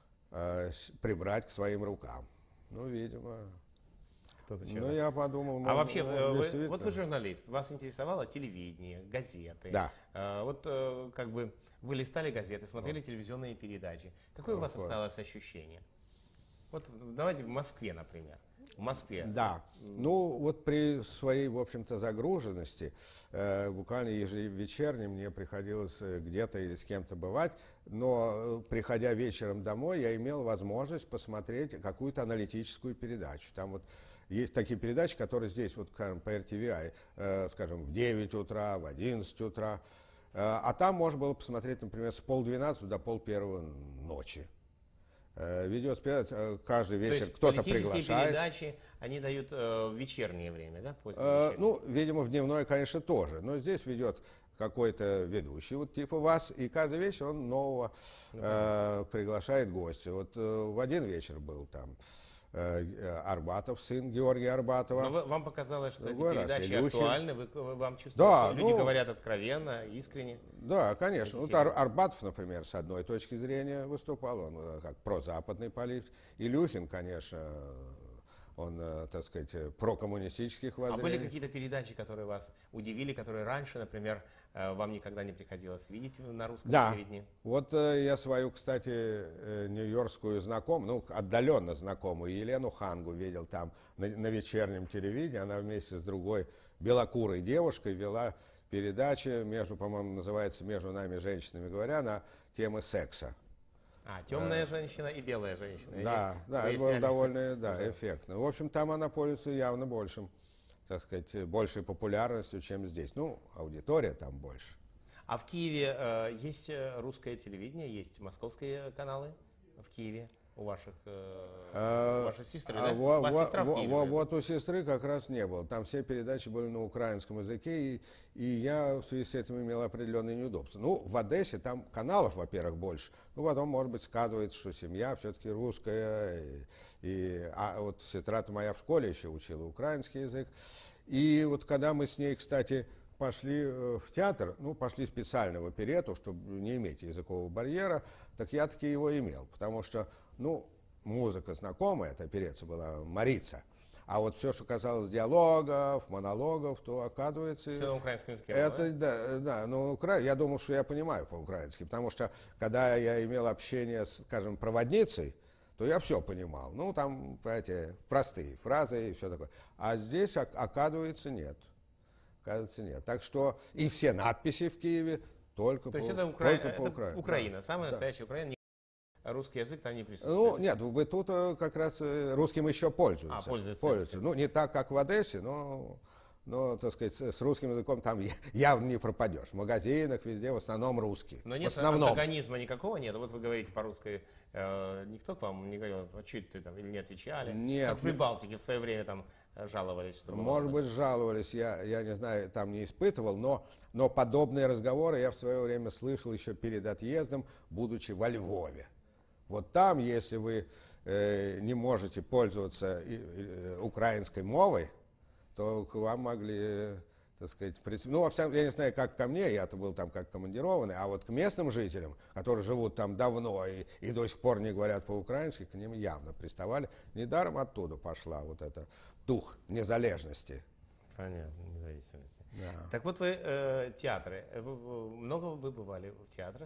Speaker 2: э, прибрать к своим рукам. Ну, видимо.
Speaker 1: Кто-то
Speaker 2: ну, я подумал,
Speaker 1: а вообще,
Speaker 2: ну,
Speaker 1: вы, вот вы журналист, вас интересовало телевидение, газеты.
Speaker 2: Да.
Speaker 1: Э, вот э, как бы вы листали газеты, смотрели телевизионные передачи. Какое у вас осталось ощущение? Вот давайте в Москве, например. В Москве.
Speaker 2: Да. Ну, вот при своей, в общем-то, загруженности, э, буквально ежевечерне мне приходилось где-то или с кем-то бывать, но, приходя вечером домой, я имел возможность посмотреть какую-то аналитическую передачу. Там вот есть такие передачи, которые здесь, вот, скажем, по эр ти ви ай, э, скажем, в девять утра, в одиннадцать утра, э, а там можно было посмотреть, например, с полдвенадцатого до полпервого ночи. Ведет каждый вечер, кто-то приглашает.
Speaker 1: Передачи, они дают э, в вечернее время, да? Позднее
Speaker 2: э,
Speaker 1: вечернее.
Speaker 2: ну, видимо, в дневное, конечно, тоже. Но здесь ведет какой-то ведущий, вот типа вас, и каждый вечер он нового э, приглашает гостя. Вот э, в один вечер был там э, Арбатов, сын Георгия Арбатова.
Speaker 1: Но вы, вам показалось, что
Speaker 2: Другой
Speaker 1: эти передачи
Speaker 2: раз
Speaker 1: актуальны, вы, вы, вам чувствуете,
Speaker 2: да,
Speaker 1: что люди
Speaker 2: ну,
Speaker 1: говорят откровенно, искренне?
Speaker 2: Да, конечно. Вот Ар Арбатов, например, с одной точки зрения выступал, он как прозападный политик. Илюхин, конечно, он, так сказать, прокоммунистических воззрений.
Speaker 1: А были какие-то передачи, которые вас удивили, которые раньше, например, вам никогда не приходилось видеть на русском
Speaker 2: да.
Speaker 1: телевидении?
Speaker 2: Вот я свою, кстати, нью-йоркскую знакомую, ну, отдаленно знакомую, Елену Хангу видел там на, на вечернем телевидении. Она вместе с другой белокурой девушкой вела передача, между, по-моему, называется «Между нами женщинами говоря», на темы секса.
Speaker 1: А, темная а, женщина и белая женщина.
Speaker 2: Да,
Speaker 1: и
Speaker 2: да, это было довольно да, эффектно. В общем, там она пользуется явно большим, так сказать, большей популярностью, чем здесь. Ну, аудитория там больше.
Speaker 1: А в Киеве э, есть русское телевидение, есть московские каналы в Киеве? У ваших, э, у вашей сестры,
Speaker 2: а,
Speaker 1: да?
Speaker 2: Во,
Speaker 1: у вас
Speaker 2: во,
Speaker 1: сестра
Speaker 2: во,
Speaker 1: в Киеве,
Speaker 2: во, вот у сестры как раз не было. Там все передачи были на украинском языке, и, и я в связи с этим имел определенные неудобства. Ну, в Одессе там каналов, во-первых, больше. Ну, потом, может быть, сказывается, что семья все-таки русская. И, и, а вот сестра-то моя в школе еще учила украинский язык. И вот когда мы с ней, кстати, пошли в театр, ну, пошли специально в оперетту, чтобы не иметь языкового барьера, так я таки его имел, потому что, ну, музыка знакомая, эта оперетта была «Марица», а вот все, что касалось диалогов, монологов, то, оказывается...
Speaker 1: Все на украинском языке,
Speaker 2: это, да? Да, ну, укра... я думал, что я понимаю по-украински, потому что, когда я имел общение с, скажем, проводницей, то я все понимал. Ну, там, понимаете, простые фразы и все такое. А здесь, оказывается, нет. Оказывается, нет. Так что и все надписи в Киеве только,
Speaker 1: То
Speaker 2: по,
Speaker 1: есть это, Укра...
Speaker 2: только
Speaker 1: это
Speaker 2: по Украине.
Speaker 1: Украина,
Speaker 2: да.
Speaker 1: самая
Speaker 2: да.
Speaker 1: настоящая Украина. русский язык там не присутствует?
Speaker 2: Ну, нет, в быту как раз русским еще пользуются.
Speaker 1: А, пользуются.
Speaker 2: пользуются. Ну, не так, как в Одессе, но, но, так сказать, с русским языком там явно не пропадешь. В магазинах везде в основном русский.
Speaker 1: Но нет
Speaker 2: в основном.
Speaker 1: антагонизма никакого нет? Вот вы говорите по-русски, э, никто к вам не говорил, а что ты там, или не отвечали?
Speaker 2: Нет.
Speaker 1: Как в Прибалтике в свое время там жаловались, что...
Speaker 2: Может быть, жаловались, я, я не знаю, там не испытывал, но, но подобные разговоры я в свое время слышал еще перед отъездом, будучи во Львове. Вот там, если вы э, не можете пользоваться и, и, украинской мовой, то к вам могли, э, так сказать, пред... ну, во всяком, я не знаю, как ко мне, я-то был там как командированный, а вот к местным жителям, которые живут там давно и, и до сих пор не говорят по-украински, к ним явно приставали. Недаром оттуда пошла вот эта дух незалежности.
Speaker 1: Понятно, независимости.
Speaker 2: Да.
Speaker 1: Так вот вы, э, театры, вы, вы, много вы бывали в театрах?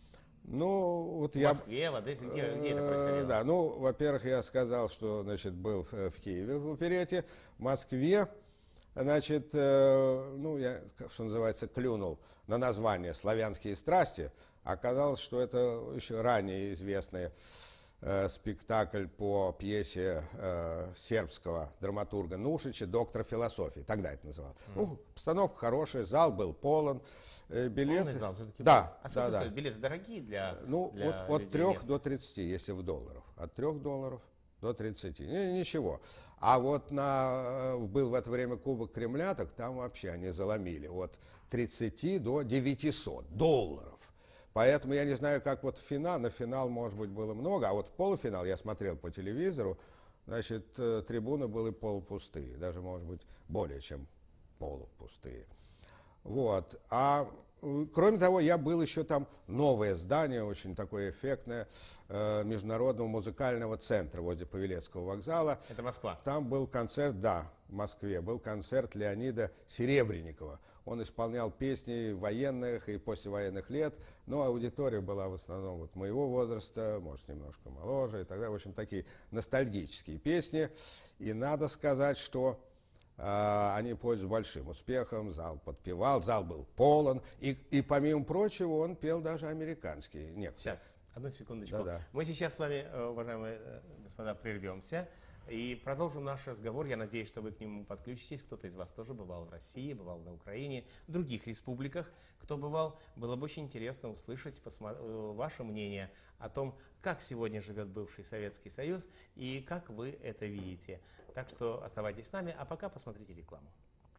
Speaker 2: Ну, вот
Speaker 1: в
Speaker 2: я...
Speaker 1: Москве, в Одессе, где, где это происходило?
Speaker 2: Да, ну, во-первых, я сказал, что, значит, был в, в Киеве в оперете, в Москве, значит, э, ну, я, что называется, клюнул на название «Славянские страсти». Оказалось, что это еще ранее известный э, спектакль по пьесе э, сербского драматурга Нушича «Доктор философии». Тогда это называлось. Mm. Ну, постановка хорошая, зал был полон. Э, билеты...
Speaker 1: Полный зал все-таки?
Speaker 2: Да.
Speaker 1: А сколько
Speaker 2: да,
Speaker 1: стоят
Speaker 2: да.
Speaker 1: билеты? Дорогие для
Speaker 2: Ну,
Speaker 1: для
Speaker 2: от, от
Speaker 1: людей
Speaker 2: трех
Speaker 1: местных?
Speaker 2: до тридцати, если в долларах. От трех долларов до тридцати. Не, ничего. А вот на, был в это время Кубок Кремля, так там вообще они заломили от тридцати до девятисот долларов. Поэтому я не знаю, как вот финал, на финал, может быть, было много, а вот в полуфинал я смотрел по телевизору, значит, трибуны были полупустые, даже, может быть, более чем полупустые. Вот. А кроме того, я был еще там новое здание, очень такое эффектное, э, Международного музыкального центра возле Павелецкого вокзала.
Speaker 1: Это Москва?
Speaker 2: Там был концерт, да, в Москве, был концерт Леонида Серебренникова. Он исполнял песни военных и послевоенных лет, но аудитория была в основном вот моего возраста, может, немножко моложе и так далее. В общем, такие ностальгические песни. И надо сказать, что они пользуются большим успехом, зал подпевал, зал был полон, и, и помимо прочего он пел даже американские некоторые.
Speaker 1: Сейчас, одну секундочку.
Speaker 2: Да-да.
Speaker 1: Мы сейчас с вами, уважаемые господа, прервемся и продолжим наш разговор. Я надеюсь, что вы к нему подключитесь. Кто-то из вас тоже бывал в России, бывал на Украине, в других республиках. Кто бывал, было бы очень интересно услышать ваше мнение о том, как сегодня живет бывший Советский Союз и как вы это видите. Так что оставайтесь с нами, а пока посмотрите рекламу.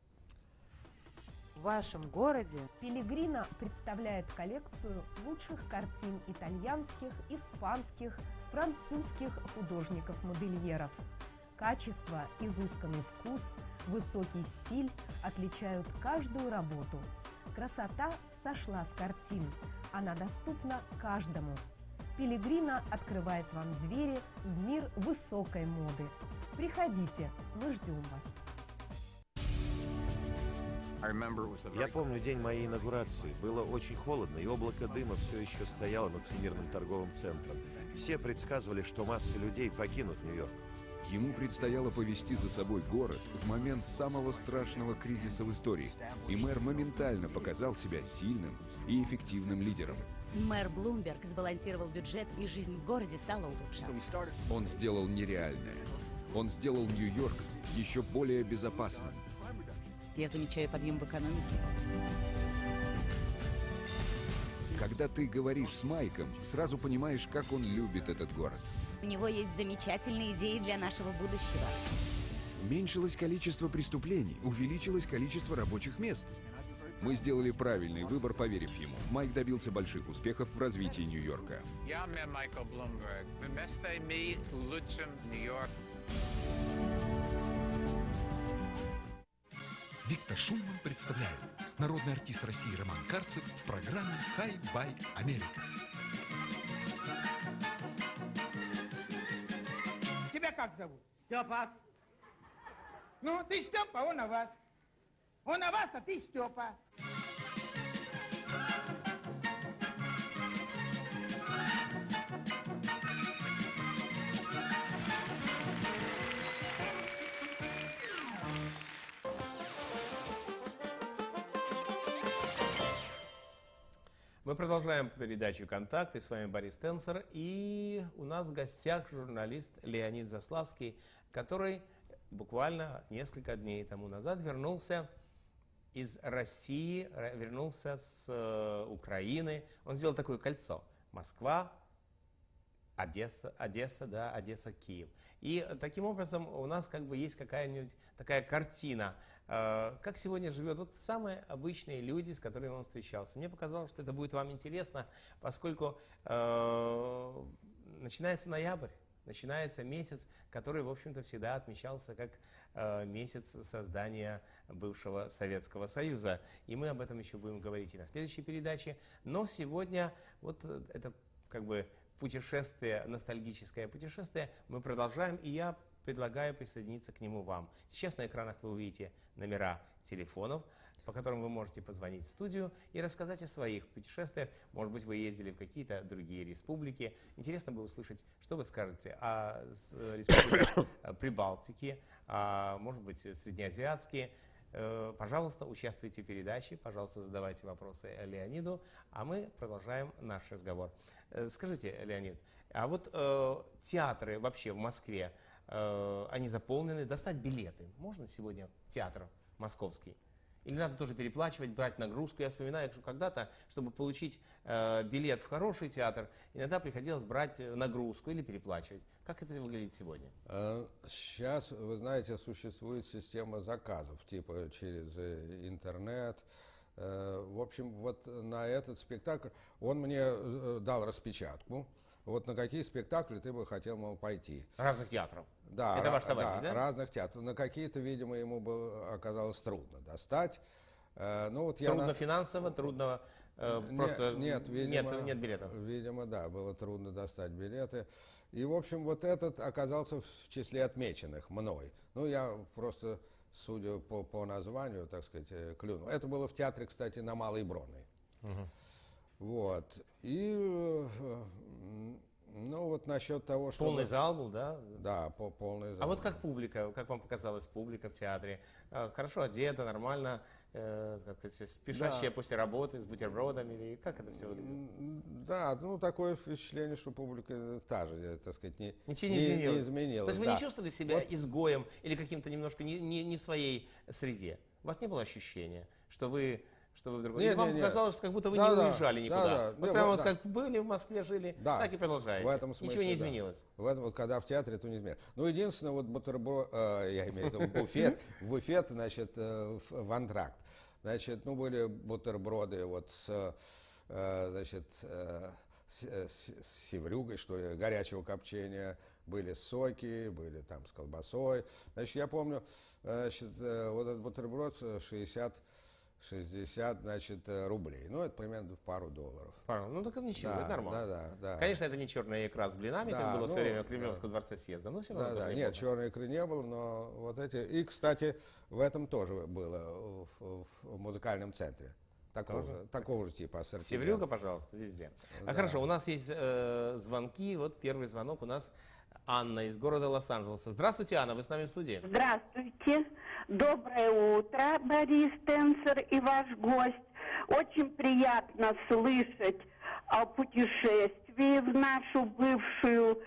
Speaker 3: В вашем городе
Speaker 4: Пеллегрино представляет коллекцию лучших картин итальянских, испанских, французских художников-модельеров. Качество, изысканный вкус, высокий стиль отличают каждую работу. Красота сошла с картин. Она доступна каждому. Пеллегрино открывает вам двери в мир высокой моды. Приходите, мы ждем вас.
Speaker 5: Я помню день моей инаугурации. Было очень холодно, и облако дыма все еще стояло над Всемирным торговым центром. Все предсказывали, что массы людей покинут Нью-Йорк.
Speaker 6: Ему предстояло повести за собой город в момент самого страшного кризиса в истории, и мэр моментально показал себя сильным и эффективным лидером.
Speaker 7: Мэр Блумберг сбалансировал бюджет, и жизнь в городе стала улучшаться.
Speaker 6: Он сделал нереальное. Он сделал Нью-Йорк еще более безопасным.
Speaker 7: Я замечаю подъем в экономике.
Speaker 6: Когда ты говоришь с Майком, сразу понимаешь, как он любит этот город.
Speaker 7: У него есть замечательные идеи для нашего будущего.
Speaker 6: Уменьшилось количество преступлений, увеличилось количество рабочих мест. Мы сделали правильный выбор, поверив ему. Майк добился больших успехов в развитии Нью-Йорка.
Speaker 8: Я мэр Майкл Блумберг. Вместо мы улучшим Нью-Йорк.
Speaker 9: Виктор Шульман представляет народный артист России Роман Карцев в программе «Хай-бай Америка».
Speaker 10: Тебя как зовут? Степа. Ну, ты Степа, он о вас. Он о вас, а ты Степа.
Speaker 1: Мы продолжаем передачу «Контакты». С вами Борис Тенцер. И у нас в гостях журналист Леонид Заславский, который буквально несколько дней тому назад вернулся из России, вернулся с э, Украины. Он сделал такое кольцо. Москва, Одесса, Одесса, да, Одесса, Киев. И таким образом у нас как бы есть какая-нибудь такая картина, э, как сегодня живет вот самые обычные люди, с которыми он встречался. Мне показалось, что это будет вам интересно, поскольку э, начинается ноябрь, начинается месяц, который, в общем-то, всегда отмечался как э, месяц создания бывшего Советского Союза. И мы об этом еще будем говорить и на следующей передаче. Но сегодня вот это как бы путешествие, ностальгическое путешествие, мы продолжаем, и я предлагаю присоединиться к нему вам. Сейчас на экранах вы увидите номера телефонов, по которым вы можете позвонить в студию и рассказать о своих путешествиях. Может быть, вы ездили в какие-то другие республики. Интересно бы услышать, что вы скажете о республиках Прибалтики, а, может быть, среднеазиатские. Пожалуйста, участвуйте в передаче, пожалуйста, задавайте вопросы Леониду, а мы продолжаем наш разговор. Скажите, Леонид, а вот э, театры вообще в Москве, э, они заполнены, достать билеты можно сегодня в театр московский? Или надо тоже переплачивать, брать нагрузку? Я вспоминаю, что когда-то, чтобы получить э, билет в хороший театр, иногда приходилось брать нагрузку или переплачивать. Как это выглядит сегодня?
Speaker 2: Сейчас, вы знаете, существует система заказов, типа через интернет. В общем, вот на этот спектакль он мне дал распечатку. Вот на какие спектакли ты бы хотел, мол, пойти.
Speaker 1: Разных театров?
Speaker 2: Да,
Speaker 1: это ваш товарищ,
Speaker 2: да,
Speaker 1: да?
Speaker 2: разных театров. На какие-то, видимо, ему было, оказалось трудно достать. Ну, вот я
Speaker 1: трудно
Speaker 2: на...
Speaker 1: финансово, трудно э, просто
Speaker 2: нет, видимо,
Speaker 1: нет, нет билетов?
Speaker 2: Видимо, да, было трудно достать билеты. И, в общем, вот этот оказался в числе отмеченных мной. Ну, я просто, судя по, по названию, так сказать, клюнул. Это было в театре, кстати, на Малой Бронной. Угу. Вот. И... Ну, вот насчет того, что...
Speaker 1: Полный зал был, да?
Speaker 2: Да, по, полный зал.
Speaker 1: А вот как публика, как вам показалась публика в театре? Хорошо одета, нормально, э, как сказать, спешащая да. после работы, с бутербродами, или как это все выглядит?
Speaker 2: Да, ну, такое впечатление, что публика та же, так сказать, не,
Speaker 1: Ничего не, не, изменилось.
Speaker 2: не изменилась.
Speaker 1: То есть
Speaker 2: да.
Speaker 1: вы не чувствовали себя
Speaker 2: вот.
Speaker 1: изгоем или каким-то немножко не, не, не в своей среде? У вас не было ощущения, что вы... Что вы в другой...
Speaker 2: Нет,
Speaker 1: Или вам
Speaker 2: нет,
Speaker 1: показалось,
Speaker 2: нет.
Speaker 1: как будто вы
Speaker 2: да,
Speaker 1: не
Speaker 2: да,
Speaker 1: уезжали никуда?
Speaker 2: Да, да.
Speaker 1: Вот
Speaker 2: да,
Speaker 1: прямо
Speaker 2: вот
Speaker 1: вот
Speaker 2: да.
Speaker 1: как были в Москве, жили,
Speaker 2: да.
Speaker 1: так и продолжаете.
Speaker 2: В этом смысле,
Speaker 1: ничего не
Speaker 2: да.
Speaker 1: изменилось.
Speaker 2: В этом вот, когда в театре, то не изменилось. Ну, единственное, вот бутерброд, э, я имею в виду буфет, буфет, значит, э, в, в антракт. Значит, ну, были бутерброды вот с, э, значит, э, с, с, с севрюгой, что ли, горячего копчения. Были соки, были там с колбасой. Значит, я помню, значит, вот этот бутерброд шестьдесят шестьдесят, значит, рублей. Ну, это примерно пару долларов.
Speaker 1: Пару. Ну, так ничего,
Speaker 2: да,
Speaker 1: это нормально.
Speaker 2: Да, да, да.
Speaker 1: Конечно, это не черная икра с блинами, да, как было ну, в свое время в Кремлевском да. дворце съезда, но все равно.
Speaker 2: Да, да, нет, черной икры не было, но вот эти... И, кстати, в этом тоже было, в, в музыкальном центре. Такого же, такого же типа ассортимента.
Speaker 1: Севрюга, пожалуйста, везде. Да. А хорошо, у нас есть э, звонки. Вот первый звонок у нас Анна из города Лос-Анджелеса. Здравствуйте, Анна, вы с нами в студии.
Speaker 3: Здравствуйте. Доброе утро, Борис Тенцер и ваш гость. Очень приятно слышать о путешествии в нашу бывшую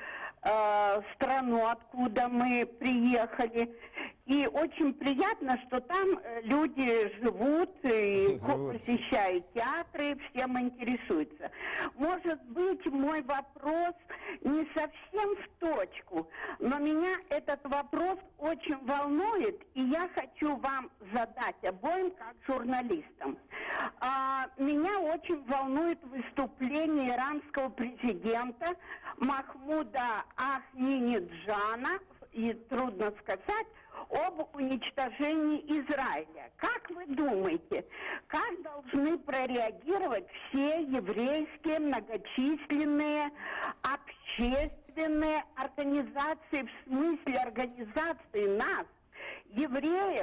Speaker 3: э, страну, откуда мы приехали. И очень приятно, что там люди живут и живут. Посещают театры, всем интересуются. Может быть, мой вопрос не совсем в точку, но меня этот вопрос очень волнует, и я хочу вам задать обоим как журналистам. А, меня очень волнует выступление иранского президента Махмуда Ахмадинеджана, и трудно сказать, об уничтожении Израиля. Как вы думаете, как должны прореагировать все еврейские многочисленные общественные организации, в смысле организации нас, евреев,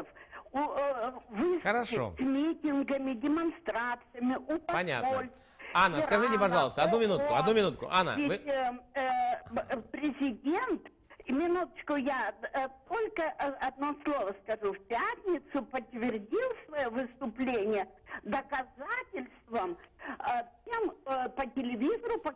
Speaker 3: выступить с митингами, демонстрациями, у
Speaker 1: Понятно. Анна, скажите, пожалуйста, одну минутку, одну минутку. Анна,
Speaker 3: ведь,
Speaker 1: вы...
Speaker 3: э, э, президент, минуточку, я э, только одно слово скажу. В пятницу подтвердил свое выступление доказательством э, тем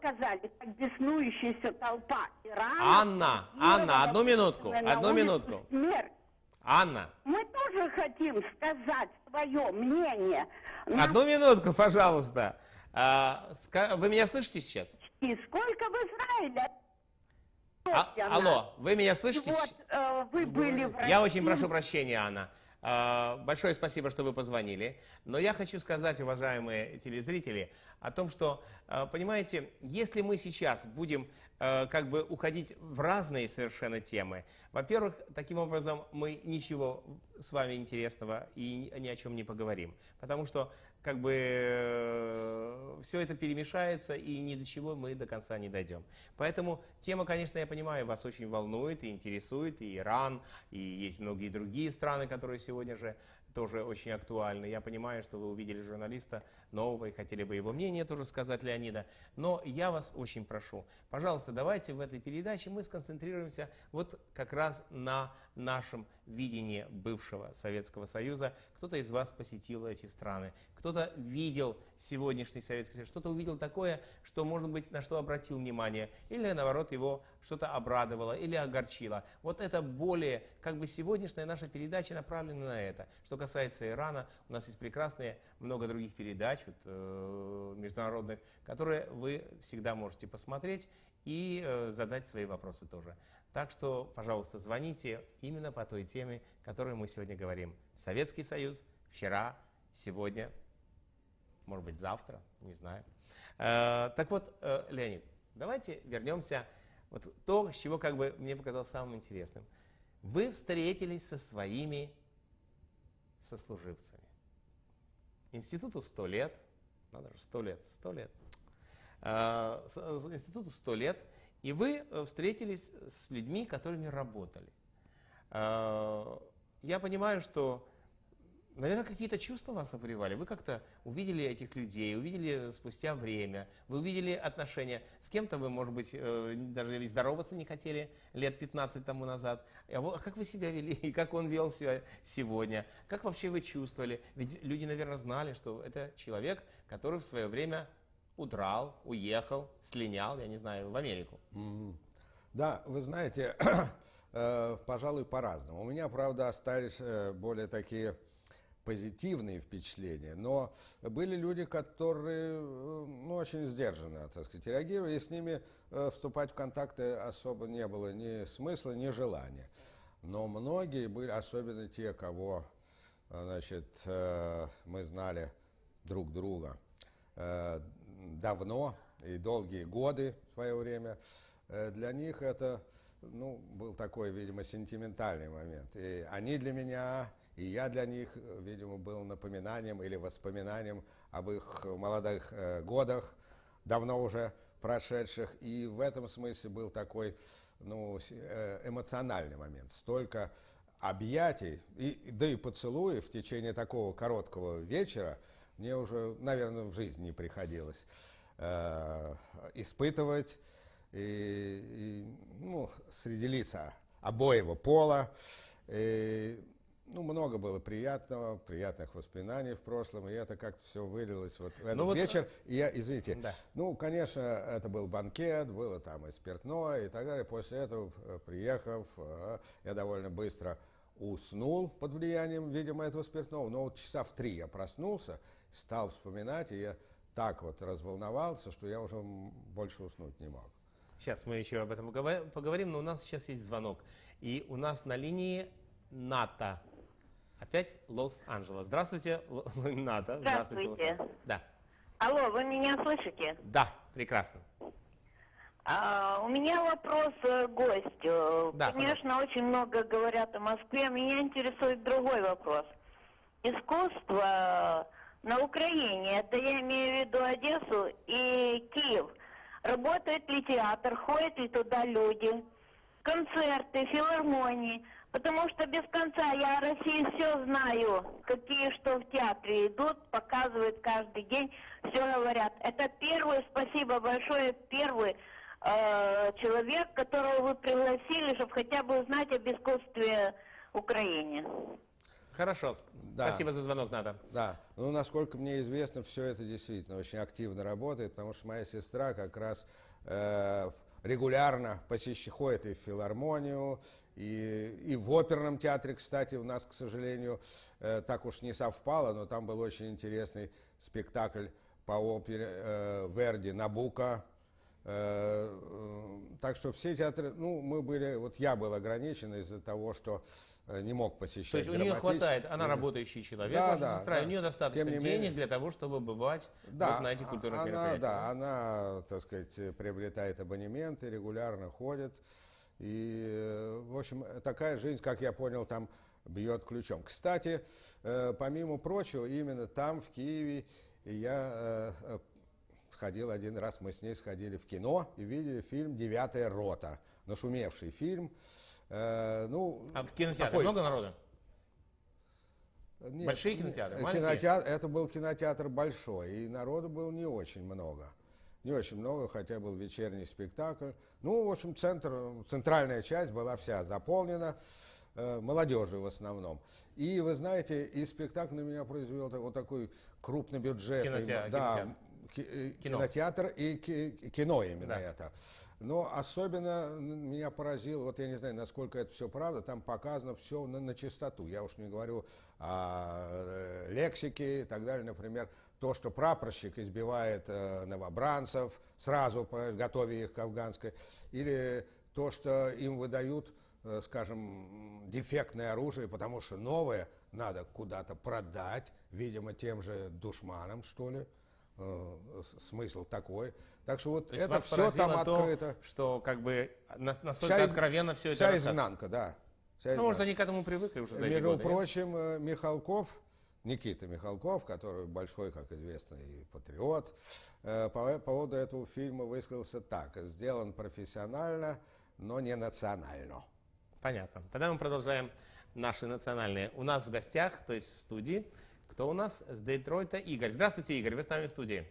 Speaker 3: показали, как беснующаяся толпа Ирана...
Speaker 1: Анна, Анна, одну минутку, одну минутку.
Speaker 3: Смерть.
Speaker 1: Анна.
Speaker 3: Мы тоже хотим сказать свое мнение.
Speaker 1: Одну минутку, пожалуйста. А, вы меня слышите сейчас?
Speaker 3: И сколько в Израиле?
Speaker 1: А, алло, вы меня слышите?
Speaker 3: Вот, э, вы были в России.
Speaker 1: Я очень прошу прощения, Анна. А, большое спасибо, что вы позвонили. Но я хочу сказать, уважаемые телезрители, о том, что, понимаете, если мы сейчас будем как бы уходить в разные совершенно темы, во-первых, таким образом мы ничего с вами интересного и ни о чем не поговорим. Потому что как бы все это перемешается, и ни до чего мы до конца не дойдем. Поэтому тема, конечно, я понимаю, вас очень волнует и интересует, и Иран, и есть многие другие страны, которые сегодня же тоже очень актуальны. Я понимаю, что вы увидели журналиста нового и хотели бы его мнение тоже сказать, Леонида. Но я вас очень прошу, пожалуйста, давайте в этой передаче мы сконцентрируемся вот как раз на нашем видении бывшего Советского Союза. Кто-то из вас посетил эти страны, кто-то видел сегодняшний Советский Союз, что-то увидел такое, что, может быть, на что обратил внимание, или, наоборот, его что-то обрадовало или огорчило. Вот это более, как бы сегодняшняя наша передача направлена на это. Что касается Ирана, у нас есть прекрасные много других передач вот, э, международных, которые вы всегда можете посмотреть и э, задать свои вопросы тоже. Так что, пожалуйста, звоните именно по той теме, о которой мы сегодня говорим. Советский Союз, вчера, сегодня, может быть, завтра, не знаю. Э, так вот, э, Леонид, давайте вернемся вот то, с чего как бы мне показалось самым интересным. Вы встретились со своими сослуживцами. Институту сто лет, надо же, сто лет, сто лет. Э, институту сто лет. И вы встретились с людьми, которыми работали. Я понимаю, что, наверное, какие-то чувства вас обуревали. Вы как-то увидели этих людей, увидели спустя время, вы увидели отношения. С кем-то вы, может быть, даже здороваться не хотели лет пятнадцать тому назад. А как вы себя вели, и как он вел себя сегодня? Как вообще вы чувствовали? Ведь люди, наверное, знали, что это человек, который в свое время удрал, уехал, слинял, я не знаю, в Америку.
Speaker 2: Mm-hmm. Да, вы знаете, э, пожалуй, по-разному. У меня, правда, остались э, более такие позитивные впечатления, но были люди, которые э, ну, очень сдержанно, так сказать, реагировали, и с ними э, вступать в контакты особо не было ни смысла, ни желания. Но многие были, особенно те, кого, значит, э, мы знали друг друга, э, давно и долгие годы в свое время, для них это ну, был такой, видимо, сентиментальный момент. И они для меня, и я для них, видимо, был напоминанием или воспоминанием об их молодых годах, давно уже прошедших. И в этом смысле был такой ну, эмоциональный момент. Столько объятий, и, да и поцелуев в течение такого короткого вечера мне уже, наверное, в жизни не приходилось э, испытывать. И, и, ну, среди лиц обоего пола. И, ну, много было приятного, приятных воспоминаний в прошлом, и это как-то все вылилось вот в этот ну, вечер. Вот, и я, извините, да. ну, конечно, это был банкет, было там и спиртное, и так далее. После этого, приехав, я довольно быстро уснул под влиянием, видимо, этого спиртного, но вот часа в три я проснулся, стал вспоминать, и я так вот разволновался, что я уже больше уснуть не мог.
Speaker 1: Сейчас мы еще об этом поговорим, но у нас сейчас есть звонок. И у нас на линии Ната. Опять Лос-Анджелес. Здравствуйте, Ната.
Speaker 11: Здравствуйте.
Speaker 1: Здравствуйте. Да.
Speaker 11: Алло, вы меня слышите?
Speaker 1: Да, прекрасно.
Speaker 11: А, у меня вопрос к гостю.
Speaker 1: Да,
Speaker 11: Конечно,
Speaker 1: пожалуйста.
Speaker 11: Очень много говорят о Москве. Меня интересует другой вопрос. Искусство на Украине, это я имею в виду Одессу и Киев. Работает ли театр, ходят ли туда люди, концерты, филармонии? Потому что без конца я о России все знаю, какие что в театре идут, показывают каждый день, все говорят. Это первый, спасибо большое, первый э, человек, которого вы пригласили, чтобы хотя бы узнать об искусстве Украины.
Speaker 1: Хорошо,
Speaker 2: Да.
Speaker 1: спасибо за звонок, Ната.
Speaker 2: Да, ну, насколько мне известно, все это действительно очень активно работает, потому что моя сестра как раз э, регулярно посещает, ходит и в филармонию, и, и в оперном театре, кстати, у нас, к сожалению, э, так уж не совпало, но там был очень интересный спектакль по опере э, Верди «Набуко». Э, э, так что все театры, ну, мы были, вот я был ограничен из-за того, что э, не мог посещать.
Speaker 1: То есть у нее хватает, она работающий человек,
Speaker 2: да,
Speaker 1: ваша
Speaker 2: да,
Speaker 1: сестра,
Speaker 2: да.
Speaker 1: у нее достаточно
Speaker 2: Тем не
Speaker 1: денег
Speaker 2: менее,
Speaker 1: для того, чтобы бывать
Speaker 2: да,
Speaker 1: вот на этих культурных
Speaker 2: она,
Speaker 1: мероприятиях.
Speaker 2: да, она, так сказать, приобретает абонементы, регулярно ходит. И, э, в общем, такая жизнь, как я понял, там бьет ключом. Кстати, э, помимо прочего, именно там, в Киеве, я э, сходил один раз, мы с ней сходили в кино и видели фильм «Девятая рота». Нашумевший фильм. Э, ну,
Speaker 1: а в кинотеатре
Speaker 2: такой...
Speaker 1: много народа?
Speaker 2: Нет,
Speaker 1: Большие кинотеатры,
Speaker 2: нет,
Speaker 1: маленькие?
Speaker 2: кинотеатр, это был кинотеатр большой, и народу было не очень много. Не очень много, хотя был вечерний спектакль. Ну, в общем, центр, центральная часть была вся заполнена, э, молодежью в основном. И, вы знаете, и спектакль на меня произвел вот такой крупнобюджетный...
Speaker 1: Кинотеатр.
Speaker 2: Да, ки-
Speaker 1: Кино.
Speaker 2: кинотеатр и ки- кино именно
Speaker 1: Да.
Speaker 2: это. Но особенно меня поразило, вот я не знаю, насколько это все правда, там показано все на, на чистоту. Я уж не говорю о э, лексике и так далее. Например, то, что прапорщик избивает э, новобранцев, сразу по- готовя их к афганской, или то, что им выдают, э, скажем, дефектное оружие, потому что новое надо куда-то продать, видимо, тем же душманам, что ли. Э, смысл такой. Так что вот
Speaker 1: То есть
Speaker 2: это
Speaker 1: вас
Speaker 2: все там
Speaker 1: поразило то,
Speaker 2: открыто.
Speaker 1: что как бы на- настолько
Speaker 2: Вся-
Speaker 1: откровенно все это
Speaker 2: Вся
Speaker 1: рассказано.
Speaker 2: изнанка, да. Вся
Speaker 1: Ну, может,
Speaker 2: изнанка.
Speaker 1: они к этому привыкли уже за эти
Speaker 2: Между
Speaker 1: годы, нет?
Speaker 2: прочим, э, Михалков, Никита Михалков, который большой, как известно, и патриот, э, по по поводу этого фильма высказался так: сделан профессионально, но не национально.
Speaker 1: Понятно. Тогда мы продолжаем наши национальные. У нас в гостях, то есть в студии, кто у нас? С Детройта Игорь. Здравствуйте, Игорь, вы с нами в студии.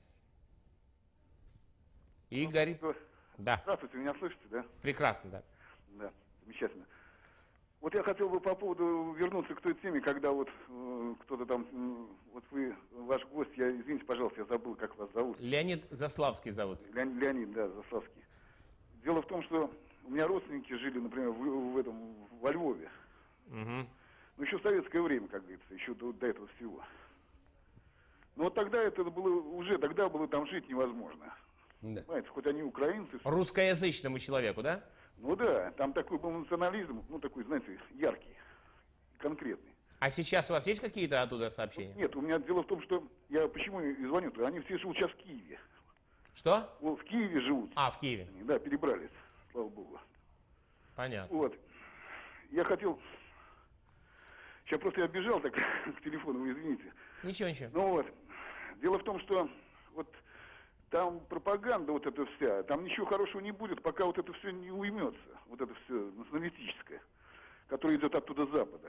Speaker 1: Игорь. Да.
Speaker 12: Здравствуйте, меня слышите, да?
Speaker 1: Прекрасно, да.
Speaker 12: Да, замечательно. Вот я хотел бы по поводу вернуться к той теме, когда вот э, кто-то там, э, вот вы, ваш гость, я, извините, пожалуйста, я забыл, как вас зовут.
Speaker 1: Леонид Заславский зовут.
Speaker 12: Леонид, Леонид, да, Заславский. Дело в том, что у меня родственники жили, например, в, в этом, во Львове.
Speaker 1: Угу.
Speaker 12: Ну, еще в советское время, как говорится, еще до, до этого всего. Но вот тогда это было, уже тогда было там жить невозможно.
Speaker 2: Да.
Speaker 12: Понимаете, хоть они украинцы.
Speaker 1: Русскоязычному человеку, да?
Speaker 12: Ну да, там такой был национализм, ну такой, знаете, яркий, конкретный.
Speaker 1: А сейчас у вас есть какие-то оттуда сообщения?
Speaker 12: Нет, у меня дело в том, что я почему и звоню-то, они все живут сейчас в Киеве.
Speaker 1: Что?
Speaker 12: Вот, в Киеве живут.
Speaker 1: А, в Киеве.
Speaker 12: Они, да, перебрались, слава богу.
Speaker 1: Понятно.
Speaker 12: Вот. Я хотел... Сейчас просто я бежал так к телефону, вы извините.
Speaker 1: Ничего, ничего.
Speaker 12: Ну вот. Дело в том, что вот там пропаганда вот эта вся, там ничего хорошего не будет, пока вот это все не уймется. Вот это все националистическое, которое идет оттуда с Запада.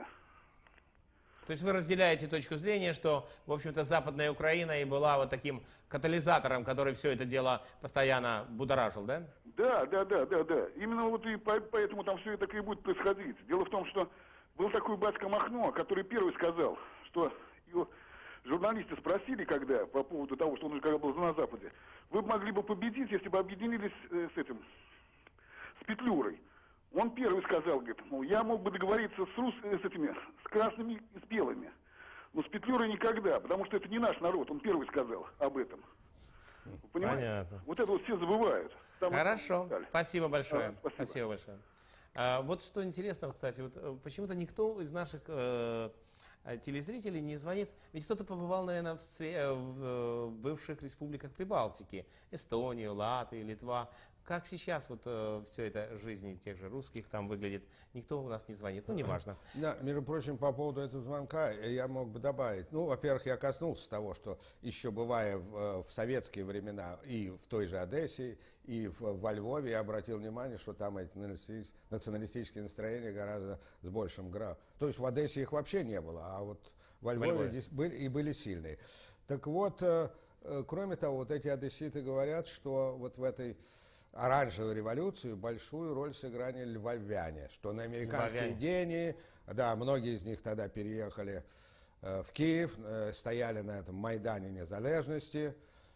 Speaker 1: То есть вы разделяете точку зрения, что, в общем-то, Западная Украина и была вот таким катализатором, который все это дело постоянно будоражил, да?
Speaker 12: Да, да, да, да, да. Именно вот и по- поэтому там все так и будет происходить. Дело в том, что был такой батька Махно, который первый сказал, что его журналисты спросили, когда, по поводу того, что он уже когда был на Западе, вы бы могли бы победить, если бы объединились э, с этим, с Петлюрой. Он первый сказал, говорит, ну, я мог бы договориться с, рус, э, с этими, с красными и с белыми, но с Петлюрой никогда, потому что это не наш народ, он первый сказал об этом. Вы понимаете?
Speaker 1: Понятно.
Speaker 12: Вот это вот все забывают. Там
Speaker 1: Хорошо,
Speaker 12: вот-
Speaker 1: спасибо большое.
Speaker 12: А, спасибо.
Speaker 1: Спасибо большое. А, вот что интересно, кстати, вот э, почему-то никто из наших э, э, телезрителей не звонит. Ведь кто-то побывал, наверное, в, сре- э, в э, бывших республиках Прибалтики, Эстонию, Латвию, Литва. Как сейчас вот э, все это жизни тех же русских там выглядит? Никто у нас не звонит, ну неважно.
Speaker 2: Да, между прочим, по поводу этого звонка я мог бы добавить. Ну, во-первых, я коснулся того, что еще бывая в, в советские времена и в той же Одессе, и в, во Львове, я обратил внимание, что там эти националистические, националистические настроения гораздо с большим градусом. То есть в Одессе их вообще не было, а вот во Львове,
Speaker 1: Львове.
Speaker 2: здесь были, и были сильные. Так вот, э, э, кроме того, вот эти одесситы говорят, что вот в этой оранжевой революции большую роль сыграли львовяне, что на американские деньги, да, многие из них тогда переехали э, в Киев, э, стояли на этом Майдане Незалежности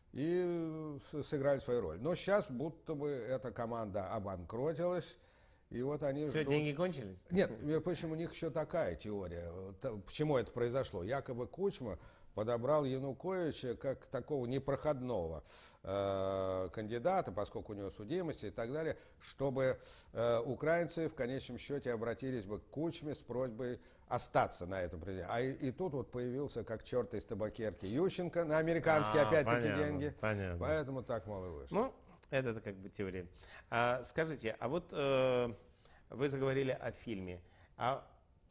Speaker 2: и сыграли свою роль. Но сейчас будто бы эта команда обанкротилась, и вот они...
Speaker 1: Все,
Speaker 2: ждут...
Speaker 1: деньги кончились?
Speaker 2: Нет, между прочим, у них еще такая теория. Почему это произошло? Якобы Кучма подобрал Януковича как такого непроходного э, кандидата, поскольку у него судимости и так далее, чтобы э, украинцы в конечном счете обратились бы к Кучме с просьбой остаться на этом президенте. А и, и тут вот появился как черт из табакерки Ющенко на американские
Speaker 1: а,
Speaker 2: опять-таки
Speaker 1: понятно,
Speaker 2: деньги.
Speaker 1: Понятно.
Speaker 2: Поэтому так мало вышло.
Speaker 1: Ну, это, это как бы теория. А, скажите, а вот э, вы заговорили о фильме. А,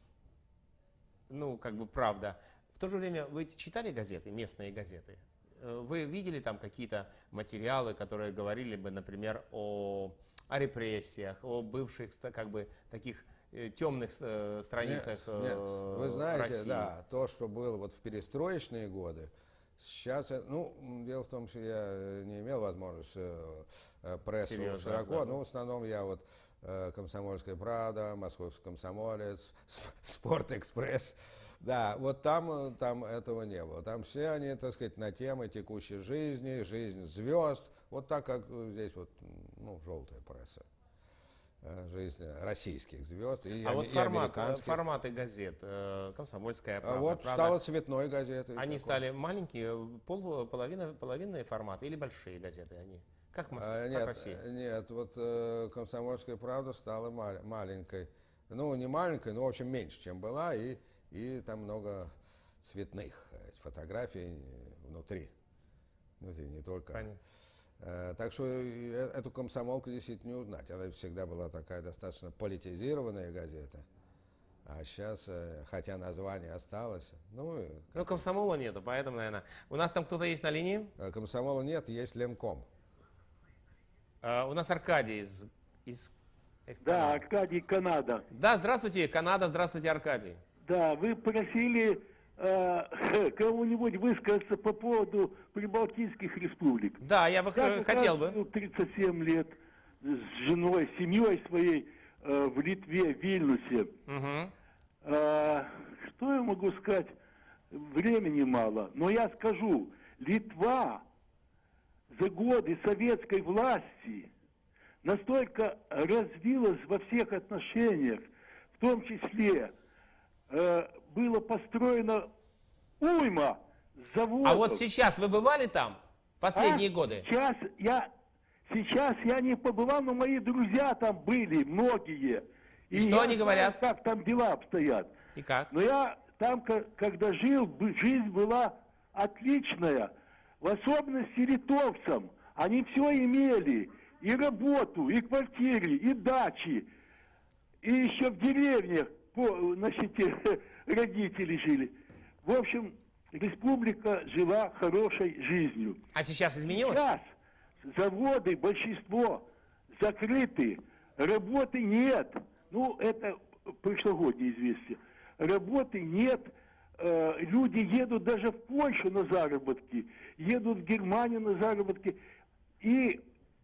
Speaker 1: ну, как бы правда. В то же время вы читали газеты, местные газеты? Вы видели там какие-то материалы, которые говорили бы, например, о, о репрессиях, о бывших как бы таких темных страницах
Speaker 2: нет, нет. Вы знаете,
Speaker 1: России?
Speaker 2: Да, то, что было вот в перестроечные годы, сейчас, ну, дело в том, что я не имел возможности прессу
Speaker 1: Серьезно,
Speaker 2: широко,
Speaker 1: да,
Speaker 2: но в основном я вот «Комсомольская правда», «Московский комсомолец», «Спорт-экспресс». Да, вот там, там этого не было. Там все они, так сказать, на темы текущей жизни, жизнь звезд. Вот так, как здесь вот, ну, желтая пресса. Жизнь российских звезд и,
Speaker 1: а
Speaker 2: и
Speaker 1: вот формат,
Speaker 2: американских.
Speaker 1: Форматы газет, «Комсомольская правда».
Speaker 2: А вот
Speaker 1: правда,
Speaker 2: стала цветной газетой.
Speaker 1: Они
Speaker 2: такой.
Speaker 1: стали маленькие, пол, половина, половинные форматы или большие газеты они? Как в Москве,
Speaker 2: а,
Speaker 1: как
Speaker 2: нет,
Speaker 1: в России?
Speaker 2: Нет, вот э, «Комсомольская правда» стала ма маленькой. Ну, не маленькой, но, в общем, меньше, чем была. И, и там много цветных фотографий внутри. Внутри, не только...
Speaker 1: Понятно.
Speaker 2: Так что эту «Комсомолку» действительно не узнать. Она всегда была такая достаточно политизированная газета. А сейчас, хотя название осталось... Ну,
Speaker 1: ну «Комсомола» нету, поэтому, наверное... У нас там кто-то есть на линии?
Speaker 2: «Комсомола» нет, есть «Ленком».
Speaker 1: А, у нас Аркадий из... из, из
Speaker 13: да, Аркадий, Канада.
Speaker 1: Да, здравствуйте, Канада, здравствуйте, Аркадий.
Speaker 13: Да, вы просили... кого-нибудь высказаться по поводу прибалтийских республик.
Speaker 1: Да, я бы
Speaker 13: я
Speaker 1: хотел бы.
Speaker 13: Я тридцать семь лет с женой, с семьей своей э, в Литве, в Вильнюсе.
Speaker 1: Угу.
Speaker 13: Э, что я могу сказать? Времени мало. Но я скажу, Литва за годы советской власти настолько развилась во всех отношениях, в том числе э, было построено уйма заводов.
Speaker 1: А вот сейчас вы бывали там в последние
Speaker 13: а?
Speaker 1: годы?
Speaker 13: Сейчас я, сейчас я не побывал, но мои друзья там были, многие.
Speaker 1: И, и что они
Speaker 13: знаю,
Speaker 1: говорят?
Speaker 13: Как там дела обстоят.
Speaker 1: И как?
Speaker 13: Но я там, когда жил, жизнь была отличная. В особенности литовцам. Они все имели. И работу, и квартиры, и дачи. И еще в деревнях, значит, родители жили. В общем, республика жила хорошей жизнью.
Speaker 1: А сейчас изменилось?
Speaker 13: Сейчас заводы, большинство закрыты, работы нет. Ну, это прошлогоднее известие. Работы нет, э, люди едут даже в Польшу на заработки, едут в Германию на заработки, и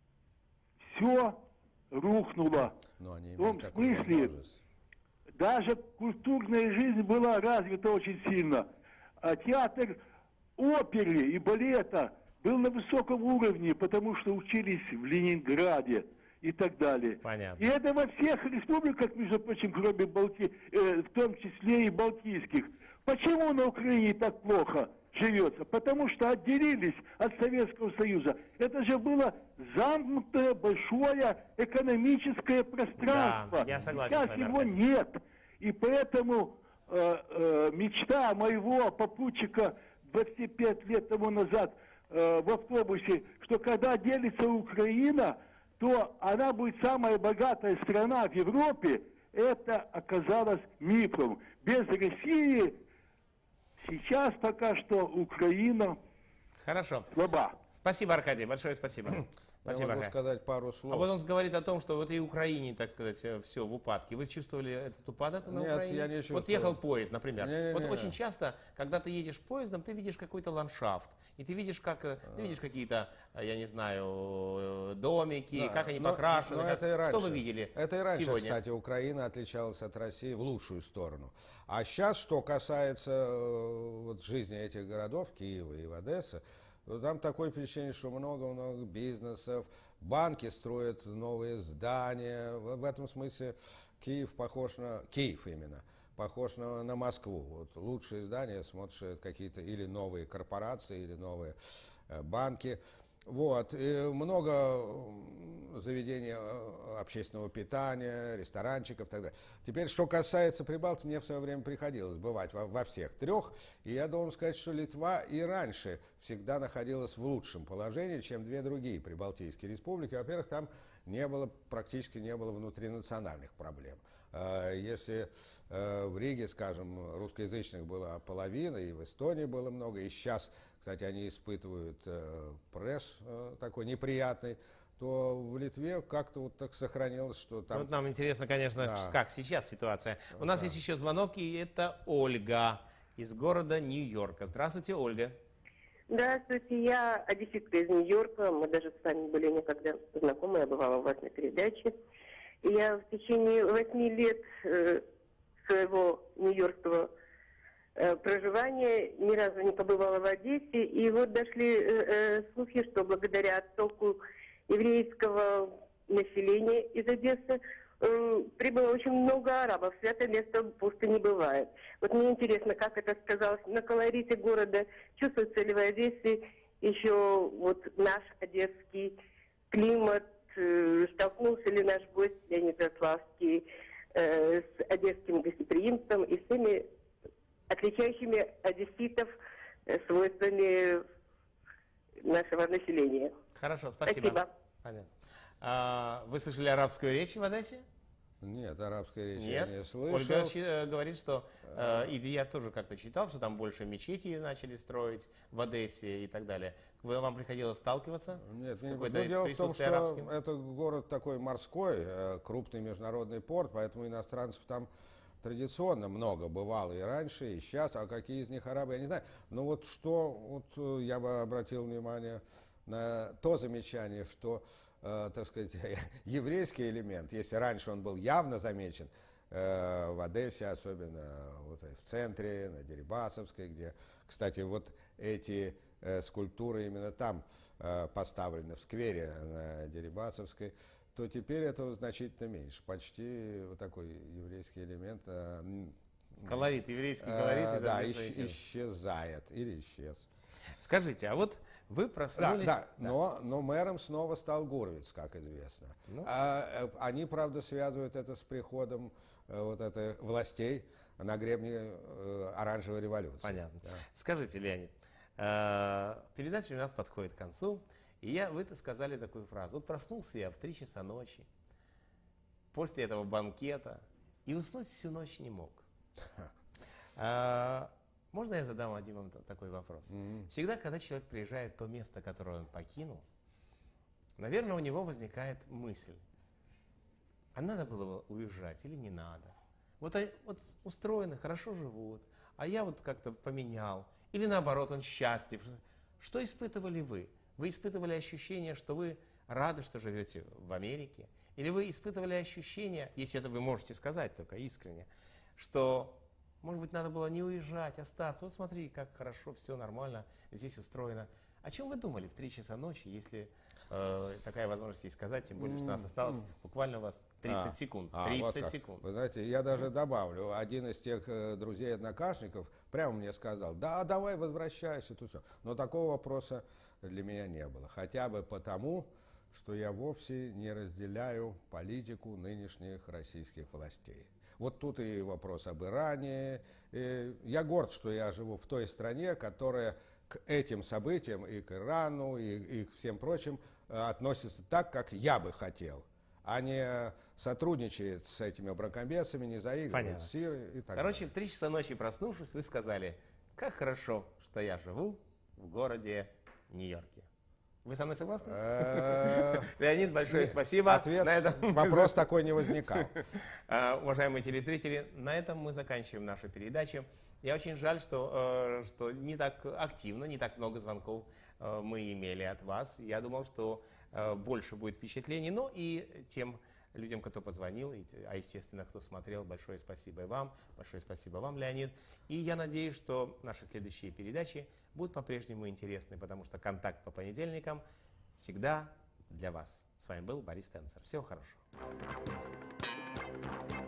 Speaker 13: все рухнуло.
Speaker 2: Но они
Speaker 13: в том смысле, даже культурная жизнь была развита очень сильно. А театр оперы и балета был на высоком уровне, потому что учились в Ленинграде и так далее.
Speaker 1: Понятно.
Speaker 13: И это во всех республиках, между прочим, кроме Балти... э, в том числе и балтийских. Почему на Украине так плохо живется? Потому что отделились от Советского Союза. Это же было замкнутое большое экономическое пространство.
Speaker 1: Да, я согласен
Speaker 13: Сейчас
Speaker 1: с вами,
Speaker 13: его
Speaker 1: Аркадий.
Speaker 13: нет. И поэтому э, э, мечта моего попутчика двадцать пять лет тому назад э, в автобусе, что когда делится Украина, то она будет самая богатая страна в Европе, это оказалось мифом. Без России сейчас пока что Украина
Speaker 1: Хорошо.
Speaker 13: слаба.
Speaker 1: Спасибо, Аркадий, большое спасибо. Спасибо.
Speaker 2: Я могу сказать пару слов.
Speaker 1: А вот он говорит о том, что в этой Украине, так сказать, все в упадке. Вы чувствовали этот упадок на
Speaker 2: Нет,
Speaker 1: Украине?
Speaker 2: я не чувствовал.
Speaker 1: Вот ехал поезд, например.
Speaker 2: Не, не,
Speaker 1: вот
Speaker 2: не.
Speaker 1: очень часто, когда ты едешь поездом, ты видишь какой-то ландшафт. И ты видишь, как, ты видишь какие-то, я не знаю, домики,
Speaker 2: Да,
Speaker 1: как они
Speaker 2: но,
Speaker 1: покрашены.
Speaker 2: но
Speaker 1: как...
Speaker 2: это и раньше.
Speaker 1: Что вы видели
Speaker 2: Это и раньше,
Speaker 1: сегодня?
Speaker 2: кстати, Украина отличалась от России в лучшую сторону. А сейчас, что касается э, вот, жизни этих городов, Киева и Одессы, то там такое впечатление, что много-много бизнесов, банки строят новые здания. В, в этом смысле Киев похож на... Киев именно. Похож на, на Москву. Вот лучшие здания, смотришь, какие-то или новые корпорации, или новые э, банки. Вот. И много заведений общественного питания, ресторанчиков и так далее. Теперь, что касается Прибалтики, мне в свое время приходилось бывать во, во всех трех. И я должен сказать, что Литва и раньше всегда находилась в лучшем положении, чем две другие прибалтийские республики. Во-первых, там не было, практически не было внутринациональных проблем. Если в Риге, скажем, русскоязычных было половина, и в Эстонии было много, и сейчас, кстати, они испытывают пресс такой неприятный, то в Литве как-то вот так сохранилось, что там...
Speaker 1: Вот нам интересно, конечно,
Speaker 2: Да.
Speaker 1: как сейчас ситуация. У нас
Speaker 2: Да.
Speaker 1: есть еще звонок, и это Ольга из города Нью-Йорка. Здравствуйте, Ольга.
Speaker 14: Здравствуйте, я одесситка из Нью-Йорка. Мы даже с вами были некогда знакомы, я бывала у вас на передаче. И я в течение восьми лет э, своего нью-йоркского э, проживания ни разу не побывала в Одессе. И вот дошли э, э, слухи, что благодаря оттоку еврейского населения из Одессы э, прибыло очень много арабов. Святое место пусто не бывает. Вот мне интересно, как это сказалось на колорите города. Чувствуется ли в Одессе еще вот наш одесский климат? Э, столкнулся ли наш гость Леонид Заславский э, с одесским гостеприимством и всеми отличающими одесситов э, свойствами нашего населения?
Speaker 1: Хорошо, спасибо.
Speaker 14: Спасибо.
Speaker 1: Понятно. А, вы слышали арабскую речь в Одессе?
Speaker 2: Нет, арабской речи
Speaker 1: Нет.
Speaker 2: я не слышал.
Speaker 1: Ольга э, говорит, что, э, и я тоже как-то читал, что там больше мечети начали строить в Одессе и так далее. Вы, вам приходилось сталкиваться
Speaker 2: Нет,
Speaker 1: с
Speaker 2: не,
Speaker 1: какой-то
Speaker 2: ну, дело в том,
Speaker 1: присутствием
Speaker 2: что
Speaker 1: арабским?
Speaker 2: это город такой морской, э, крупный международный порт, поэтому иностранцев там традиционно много бывало и раньше, и сейчас. А какие из них арабы, я не знаю. Но вот что, вот э, я бы обратил внимание на то замечание, что, э, так сказать, еврейский элемент, если раньше он был явно замечен, э, в Одессе, особенно вот в центре, на Дерибасовской, где, кстати, вот эти э, скульптуры именно там э, поставлены, в сквере на Дерибасовской, то теперь этого значительно меньше. Почти вот такой еврейский элемент. Э,
Speaker 1: Колорит, еврейский колорит.
Speaker 2: э,
Speaker 1: из
Speaker 2: да,
Speaker 1: Одессы
Speaker 2: исч- исчезает или исчез.
Speaker 1: Скажите, а вот вы проснулись...
Speaker 2: Да, да, Но, но мэром снова стал Гурвиц, как известно.
Speaker 1: Ну.
Speaker 2: А, э, они, правда, связывают это с приходом э, вот этой властей на гребне э, оранжевой революции.
Speaker 1: Понятно.
Speaker 2: Да.
Speaker 1: Скажите, Леонид, э, передача у нас подходит к концу, и я, вы-то сказали такую фразу. Вот проснулся я в три часа ночи после этого банкета и уснуть всю ночь не мог. А, можно я задам один вам такой вопрос? Mm-hmm. Всегда, когда человек приезжает в то место, которое он покинул, наверное, у него возникает мысль, а надо было уезжать или не надо? Вот, вот устроены, хорошо живут, а я вот как-то поменял. Или наоборот, он счастлив. Что испытывали вы? Вы испытывали ощущение, что вы рады, что живете в Америке? Или вы испытывали ощущение, если это вы можете сказать только искренне, что, может быть, надо было не уезжать, остаться? Вот смотри, как хорошо, все нормально, здесь устроено. О чем вы думали в три часа ночи, если э, такая возможность есть сказать, тем более, что у нас осталось буквально у вас тридцать
Speaker 2: А,
Speaker 1: секунд.
Speaker 2: а,
Speaker 1: тридцать
Speaker 2: вот
Speaker 1: секунд.
Speaker 2: Вы знаете, я даже добавлю, один из тех э, друзей-однокашников прямо мне сказал, да, давай возвращайся, тут все. Но такого вопроса для меня не было. Хотя бы потому, что я вовсе не разделяю политику нынешних российских властей. Вот тут и вопрос об Иране. И я горд, что я живу в той стране, которая к этим событиям, и к Ирану, и, и к всем прочим, относится так, как я бы хотел, а не сотрудничает с этими браконьерами, не заигрывает с Сирией и так
Speaker 1: Короче,
Speaker 2: далее.
Speaker 1: в три часа ночи проснувшись, вы сказали, как хорошо, что я живу в городе Нью-Йорке. Вы со мной согласны? Леонид, большое спасибо.
Speaker 2: Ответ, вопрос такой не возникал.
Speaker 1: Уважаемые телезрители, на этом мы заканчиваем нашу передачу. Я очень жаль, что, что не так активно, не так много звонков мы имели от вас. Я думал, что больше будет впечатлений. Но и тем людям, кто позвонил, а естественно, кто смотрел, большое спасибо и вам. Большое спасибо вам, Леонид. И я надеюсь, что наши следующие передачи будут по-прежнему интересны, потому что «Контакт» по понедельникам всегда для вас. С вами был Борис Тенцер. Всего хорошего.